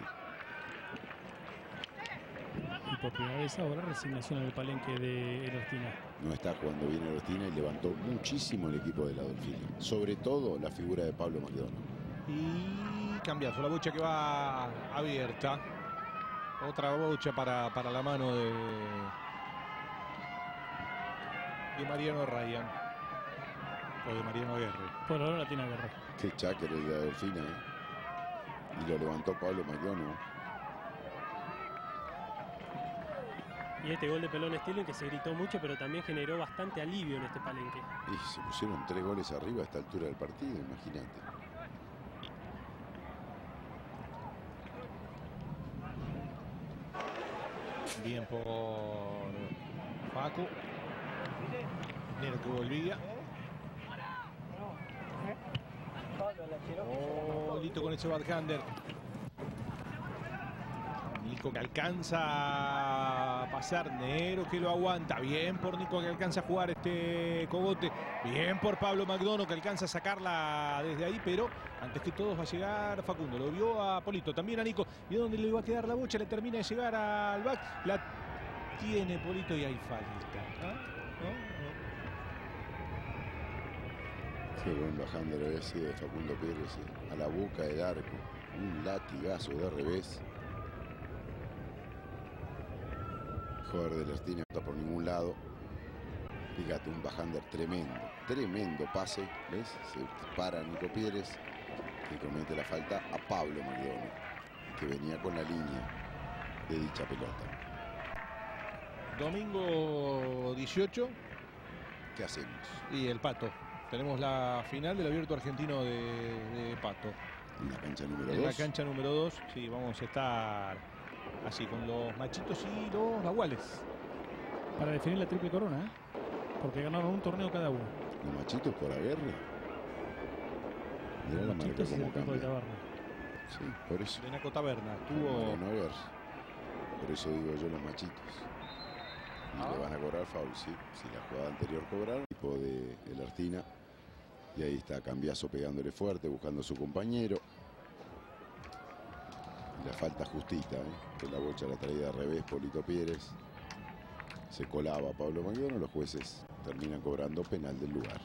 D: Y por primera vez ahora resignación al palenque de Ertina.
A: No está jugando bien Ertina y levantó muchísimo el equipo de la Dolphina. Sobre todo la figura de Pablo Magdono.
C: Y Cambiaso, la bocha que va abierta. Otra bocha para la mano de Mariano Ryan. O de Mariano Aguerre.
D: Por ahora la tiene Aguerre.
A: Qué cháquer el de la Dolphina, Y lo levantó Pablo Magdono.
B: Y este gol de Pelón Stirling que se gritó mucho, pero también generó bastante alivio en este palenque.
A: Y se pusieron 3 goles arriba a esta altura del partido, imagínate.
C: Bien por Paco. Nero que volvía. Lito con ese backhander. Nico que alcanza a pasar, Nero que lo aguanta, bien por Nico que alcanza a jugar este cogote, bien por Pablo McDonough que alcanza a sacarla desde ahí, pero antes que todos va a llegar Facundo, lo vio a Polito, también a Nico, vio dónde le iba a quedar la bocha, le termina de llegar al back, la tiene Polito y hay falta.
A: Qué buen bajando había sido de Facundo Pérez, a la boca del arco, un latigazo de revés. Joder de Lertina no está por ningún lado. Fíjate, un bajander tremendo pase, ¿ves? Se para Nico Pérez que comete la falta a Pablo McDonough, que venía con la línea de dicha pelota.
C: Domingo 18.
A: ¿Qué hacemos?
C: Y el Pato. Tenemos la final del Abierto Argentino de Pato.
A: En la cancha número 2.
C: En la cancha número 2, sí, vamos a estar así con los machitos y los baguales.
D: Para definir la triple corona, ¿eh? Porque ganaron un torneo cada uno.
A: Los machitos por Aguerre. Mirá la marca
B: Machitos y
A: como
B: el campo de
A: cambia.
B: Taberna.
A: Sí, por eso.
C: De Naco Taberna. Tuvo...
A: No ver. Por eso digo yo los machitos. Y le van a cobrar foul, sí. Si la jugada anterior cobraron, tipo de Lertina. Y ahí está Cambiaso pegándole fuerte, buscando a su compañero. Y la falta justita, que la bocha la traía de revés Polito Pérez. Se colaba Pablo McDonough, los jueces terminan cobrando penal del lugar.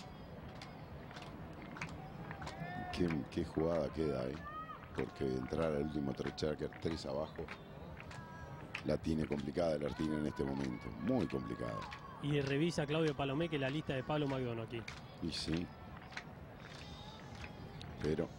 A: Qué jugada queda, porque entrar al último checker 3 abajo la tiene complicada el Lertina en este momento, muy complicada.
B: Y revisa Claudio Palomé que la lista de Pablo McDonough aquí.
A: Y sí, pero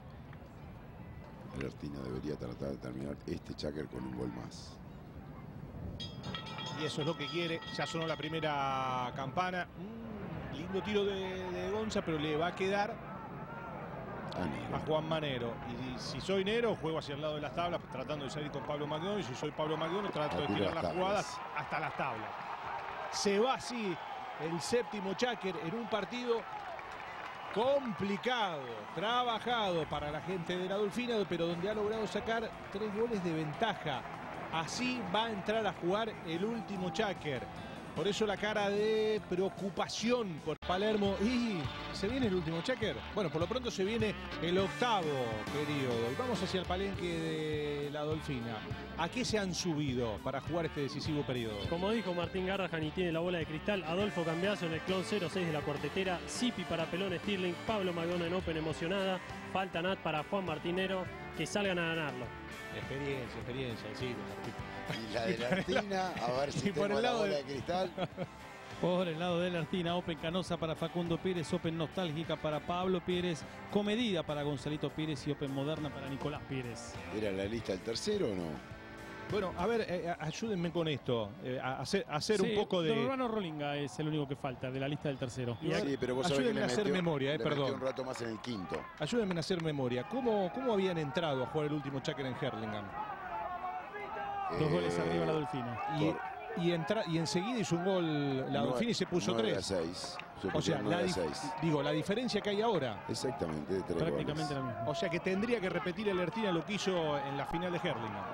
A: el Lertina debería tratar de terminar este checker con un gol más.
C: Y eso es lo que quiere. Ya sonó la primera campana. Lindo tiro de Gonza, pero le va a quedar a Juan Manero. Y si soy Nero, juego hacia el lado de las tablas, tratando de salir con Pablo McDonough. Y si soy Pablo McDonough, trato de tirar las jugadas hasta las tablas. Se va así el séptimo checker en un partido complicado, trabajado para la gente de la Dolfina, pero donde ha logrado sacar 3 goles de ventaja. Así va a entrar a jugar el último checker. Por eso la cara de preocupación por Palermo. Y se viene el último checker. Bueno, por lo pronto se viene el 8º periodo. Y vamos hacia el palenque de la Dolfina. ¿A qué se han subido para jugar este decisivo periodo?
B: Como dijo Martín Garrahan y tiene la bola de cristal, Adolfo Cambiaso en el clon 06 de la cuartetera, Zipi para Pelón Stirling, Pablo McDonough en Open emocionada, falta Nat para Juan Martinero, que salgan a ganarlo.
C: Experiencia, sí.
A: Y la de Lertina, a ver si tengo la bola de cristal.
D: Por el lado de Lertina, Open Canosa para Facundo Pérez, Open Nostálgica para Pablo Pérez, Comedida para Gonzalito Pérez y Open Moderna para Nicolás Pérez.
A: ¿Era la lista el tercero o no?
C: Bueno, a ver, ayúdenme con esto, hacer
D: Sí,
C: un poco de...
D: Don Urbano Rolinga es el único que falta de la lista del tercero.
A: Sí, pero vos sabés que
C: ayúdenme a hacer memoria,
A: le
C: perdón.
A: metió un rato más en el quinto.
C: Ayúdenme a hacer memoria. ¿Cómo habían entrado a jugar el último checker en Hurlingham?
D: 2 goles arriba la Dolfina.
C: Y enseguida hizo un gol la Dolfina y se puso 3.
A: 6.
C: O sea, la diferencia que hay ahora.
A: Exactamente, de 3
D: Prácticamente
A: goles.
D: la misma.
C: O sea que tendría que repetir el Lertina lo que hizo en la final de Hurlingham.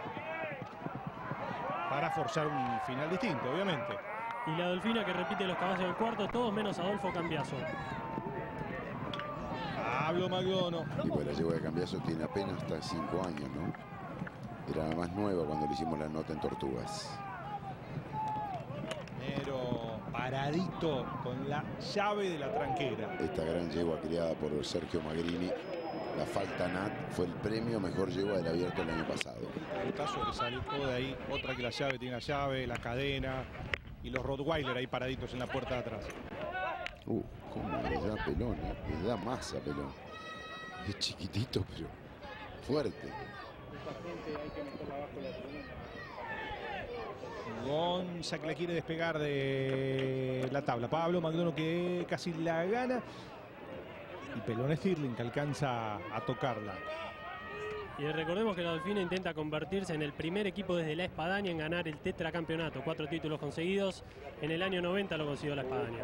C: Para forzar un final distinto, obviamente.
B: Y la Dolfina que repite los caballos del cuarto, todos menos Adolfo Cambiaso.
C: Pablo McDonough.
A: Y pues la yegua de Cambiaso tiene apenas hasta 5 años, ¿no? Era la más nueva cuando le hicimos la nota en Tortugas.
C: Nero paradito con la llave de la tranquera.
A: Esta gran yegua criada por Sergio Magrini. La falta Nat fue el premio mejor yegua del abierto el año pasado.
C: El caso que salió de ahí, otra que la llave tiene la llave, la cadena y los Rottweiler ahí paraditos en la puerta de atrás.
A: Cómo le da Pelón, le da masa a Pelón. Es chiquitito, pero fuerte.
C: Gonza que la quiere despegar de la tabla. Pablo McDonough que casi la gana. Y Pelón Stirling que alcanza a tocarla.
B: Y recordemos que la Dolfina intenta convertirse en el primer equipo desde la Espadaña en ganar el tetracampeonato. 4 títulos conseguidos. En el año 90 lo consiguió la Espadaña.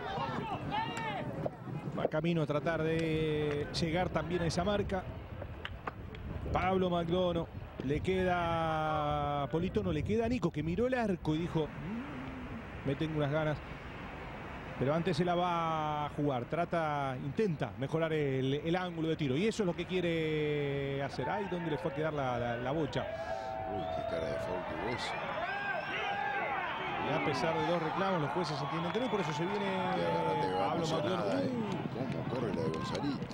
C: Va camino a tratar de llegar también a esa marca. Pablo McDonough Le queda Polito, no le queda a Nico, que miró el arco y dijo, me tengo unas ganas. Pero antes se la va a jugar, intenta mejorar el ángulo de tiro. Y eso es lo que quiere hacer. Ay, ¿dónde le fue a quedar la bocha?
A: Uy, qué cara de foul tuvo eso.
C: Y a pesar de los reclamos, los jueces entienden que no, y por eso se viene Pablo Magdaleno.
A: ¿Cómo corre la de Gonzalito?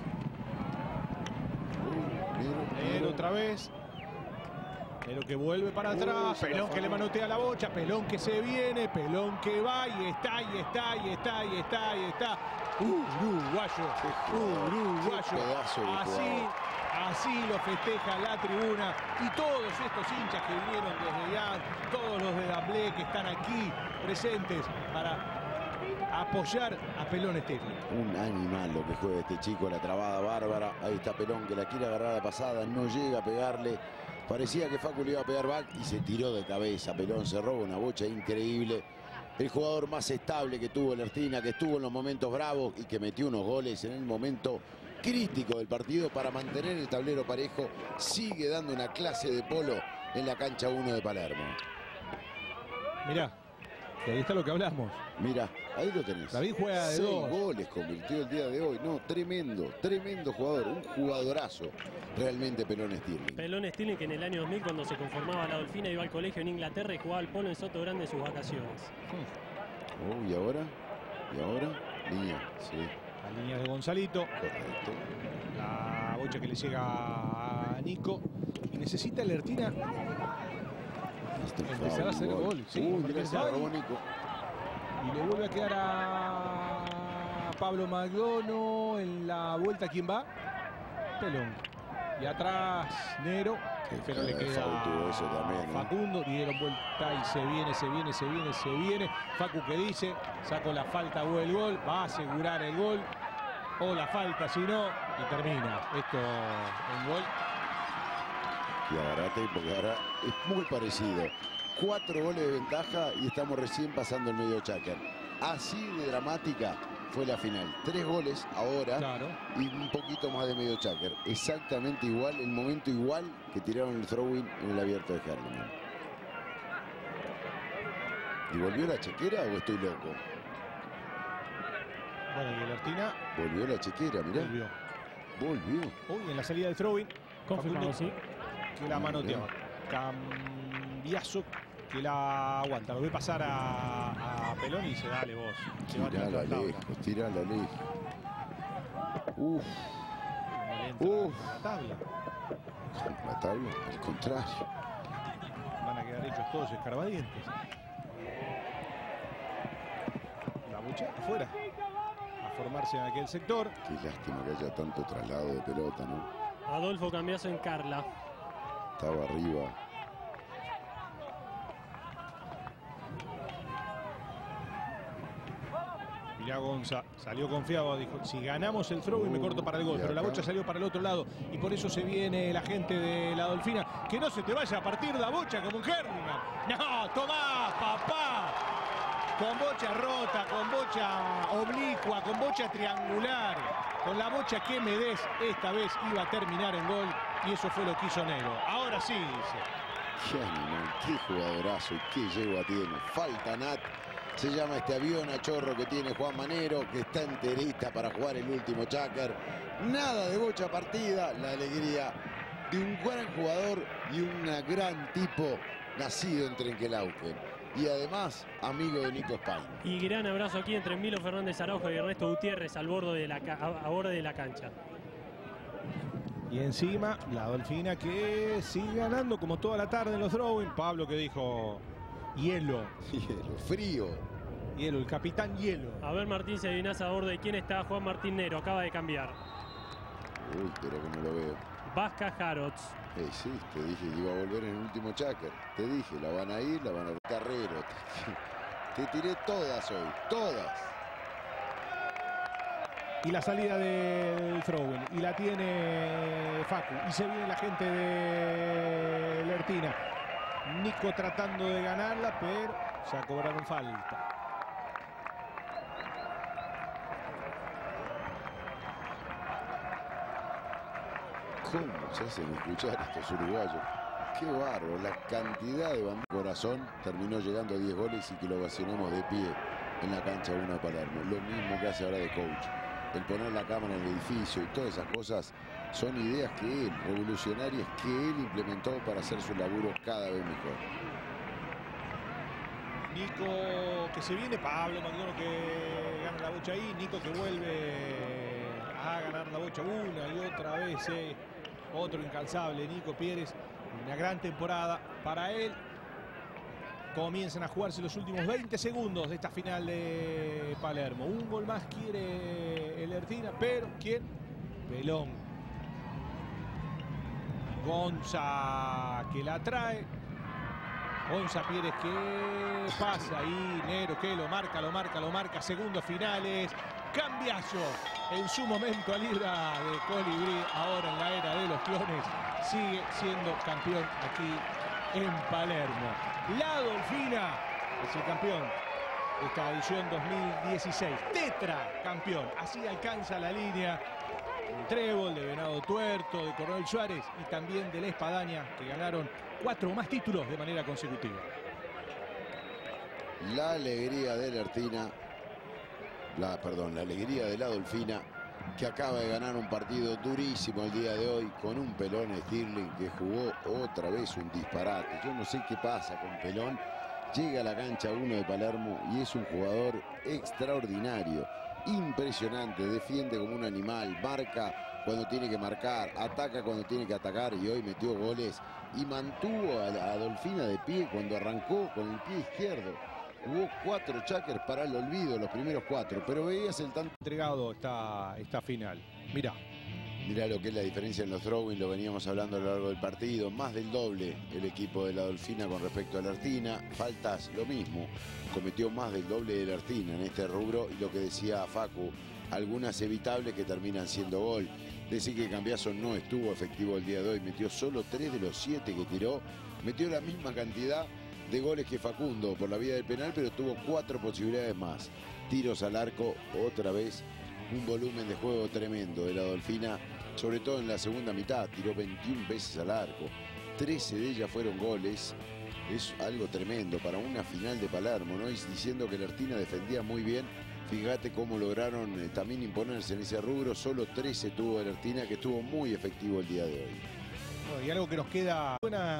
C: Nero otra vez. Nero que vuelve para atrás, Pelón que le manotea la bocha, Pelón que se viene, Pelón que va, y está. Uruguayo. Así lo festeja la tribuna y todos estos hinchas que vinieron desde ya, todos los de Damblé que están aquí presentes para apoyar a Pelón Stirling.
A: Un animal lo que juega este chico, la trabada bárbara. Ahí está Pelón que la quiere agarrar a pasada, no llega a pegarle. Parecía que Facu le iba a pegar back y se tiró de cabeza. Pelón se roba una bocha increíble. El jugador más estable que tuvo Lertina, que estuvo en los momentos bravos y que metió unos goles en el momento crítico del partido para mantener el tablero parejo. Sigue dando una clase de polo en la cancha 1 de Palermo.
C: Mirá, que ahí está lo que hablamos.
A: Mira, ahí lo tenés.
C: David juega de
A: 6
C: dos.
A: goles convirtió el día de hoy. No, tremendo jugador. Un jugadorazo. Realmente Pelón Stirling.
B: Pelón Stirling, que en el año 2000, cuando se conformaba la Dolfina, iba al colegio en Inglaterra y jugaba al polo en Soto Grande en sus vacaciones.
A: ¿Y ahora? Línea, sí.
C: La línea de Gonzalito.
A: Correcto.
C: La bocha que le llega a Nico. Y necesita Lertina empezar a hacer el gol. Sí,
A: mirá, se la robó Nico.
C: Y le vuelve a quedar a Pablo Magdono en la vuelta. ¿Quién va? Pelón. Y atrás Nero. Pero le queda
A: eso también, ¿eh?
C: Facundo. Dieron vuelta y se viene. Facu que dice, saco la falta o el gol. Va a asegurar el gol. O la falta, si no. Y termina esto en gol.
A: Y agarrate porque ahora es muy parecido. 4 goles de ventaja y estamos recién pasando el medio chácar. Así de dramática fue la final. 3 goles ahora, claro, y un poquito más de medio chácar. Exactamente igual, el momento igual que tiraron el throw-in en el abierto de Herlingham. ¿Y volvió la chequera o estoy loco?
C: Bueno, y el Artina
A: volvió la chequera, mirá. Volvió.
C: Uy, en la salida del throw-in.
B: Confirmado, sí.
C: Que la manoteaba. Cambiazo que la aguanta. Lo ve pasar a Pelón y dice, dale vos.
A: Tirala lejos, tirala lejos.
C: La tabla.
A: La tabla, al contrario.
C: Van a quedar hechos todos escarbadientes. La bocha afuera. A formarse en aquel sector.
A: Qué lástima que haya tanto traslado de pelota, ¿no?
B: Adolfo Cambiazo en Carla.
A: Estaba arriba.
C: Mirá Gonza, salió confiado, dijo, si ganamos el throw y me corto para el gol, pero la bocha salió para el otro lado y por eso se viene la gente de la Dolfina. Que no se te vaya a partir la bocha como un Herlingham. No, tomá, papá. Con bocha rota, con bocha oblicua, con bocha triangular, con la bocha que me des, esta vez iba a terminar en gol y eso fue lo que hizo Nero. Ahora sí, dice.
A: Qué animal, qué jugadorazo y qué yegua tiene. Falta Nat. Se llama este avión a chorro que tiene Juan Manero, que está enterita para jugar el último chácar. Nada de bocha partida, la alegría de un gran jugador y un gran tipo nacido en Trenquelauquen. Y además, amigo de Nico Spain.
B: Y gran abrazo aquí entre Milo Fernández Araujo y Ernesto Gutiérrez a borde de la cancha.
C: Y encima, la Dolfina que sigue ganando como toda la tarde en los throwing. Pablo que dijo... Hielo.
A: Hielo, frío.
C: Hielo, el capitán Hielo.
B: A ver, Martín, si adivinás a borde de quién está. Juan Martín Nero, acaba de cambiar.
A: Uy, pero que no lo veo.
B: Vasca Jarots.
A: Sí, te dije que iba a volver en el último chácar. Te dije, la van a ir, la van a... Carrero. Te tiré todas hoy, todas.
C: Y la salida del throwing. Y la tiene Facu. Y se viene la gente de Lertina. Nico tratando de ganarla, pero se ha cobrado falta.
A: ¿Cómo se hacen escuchar estos uruguayos? Qué bárbaro, la cantidad de banderas. Corazón terminó llegando a 10 goles y que lo ovacionemos de pie en la cancha 1 de Palermo. Lo mismo que hace ahora de coach. El poner la cámara en el edificio y todas esas cosas son ideas que él, revolucionarias, que él implementó para hacer su laburo cada vez mejor.
C: Nico que se viene, Pablo Maglione que gana la bocha ahí, Nico que vuelve a ganar la bocha una y otra vez. Otro incansable, Nico Pieres. Una gran temporada para él. Comienzan a jugarse los últimos 20 segundos de esta final de Palermo. Un gol más quiere el Ertina, pero ¿quién? Pelón. Gonza que la trae. Gonza Pieres que pasa ahí. Nero que lo marca. Segundos finales. Cambiazo en su momento a Libra de Colibrí. Ahora en la era de los clones. Sigue siendo campeón aquí en Palermo. La Dolfina es el campeón de esta edición 2016. Tetra campeón. Así alcanza la línea del Trébol, de Venado Tuerto, de Coronel Suárez y también de la Espadaña, que ganaron 4 más títulos de manera consecutiva.
A: La alegría de la Ertina, la alegría de la Dolfina, que acaba de ganar un partido durísimo el día de hoy con un Pelón Stirling que jugó otra vez un disparate. Yo no sé qué pasa con Pelón. Llega a la cancha 1 de Palermo y es un jugador extraordinario, impresionante, defiende como un animal, marca cuando tiene que marcar, ataca cuando tiene que atacar y hoy metió goles y mantuvo a Dolfina de pie cuando arrancó con el pie izquierdo. Hubo 4 chakers para el olvido, los primeros 4, pero veías el tanto
C: Entregado esta final. Mirá.
A: Mirá lo que es la diferencia en los throwing, lo veníamos hablando a lo largo del partido. Más del doble el equipo de la Dolfina con respecto a la Ertina. Faltas lo mismo, cometió más del doble de la Ertina en este rubro. Y lo que decía Facu, algunas evitables que terminan siendo gol. Decir que Cambiaso no estuvo efectivo el día de hoy, metió solo 3 de los 7 que tiró. Metió la misma cantidad de goles que Facundo por la vía del penal, pero tuvo 4 posibilidades más. Tiros al arco, otra vez un volumen de juego tremendo de la Dolfina, sobre todo en la segunda mitad. Tiró 21 veces al arco, 13 de ellas fueron goles. Es algo tremendo para una final de Palermo, ¿no? Y diciendo que la Ertina defendía muy bien. Fíjate cómo lograron también imponerse en ese rubro. Solo 13 tuvo la Ertina, que estuvo muy efectivo el día de hoy.
C: Bueno, y algo que nos queda buena.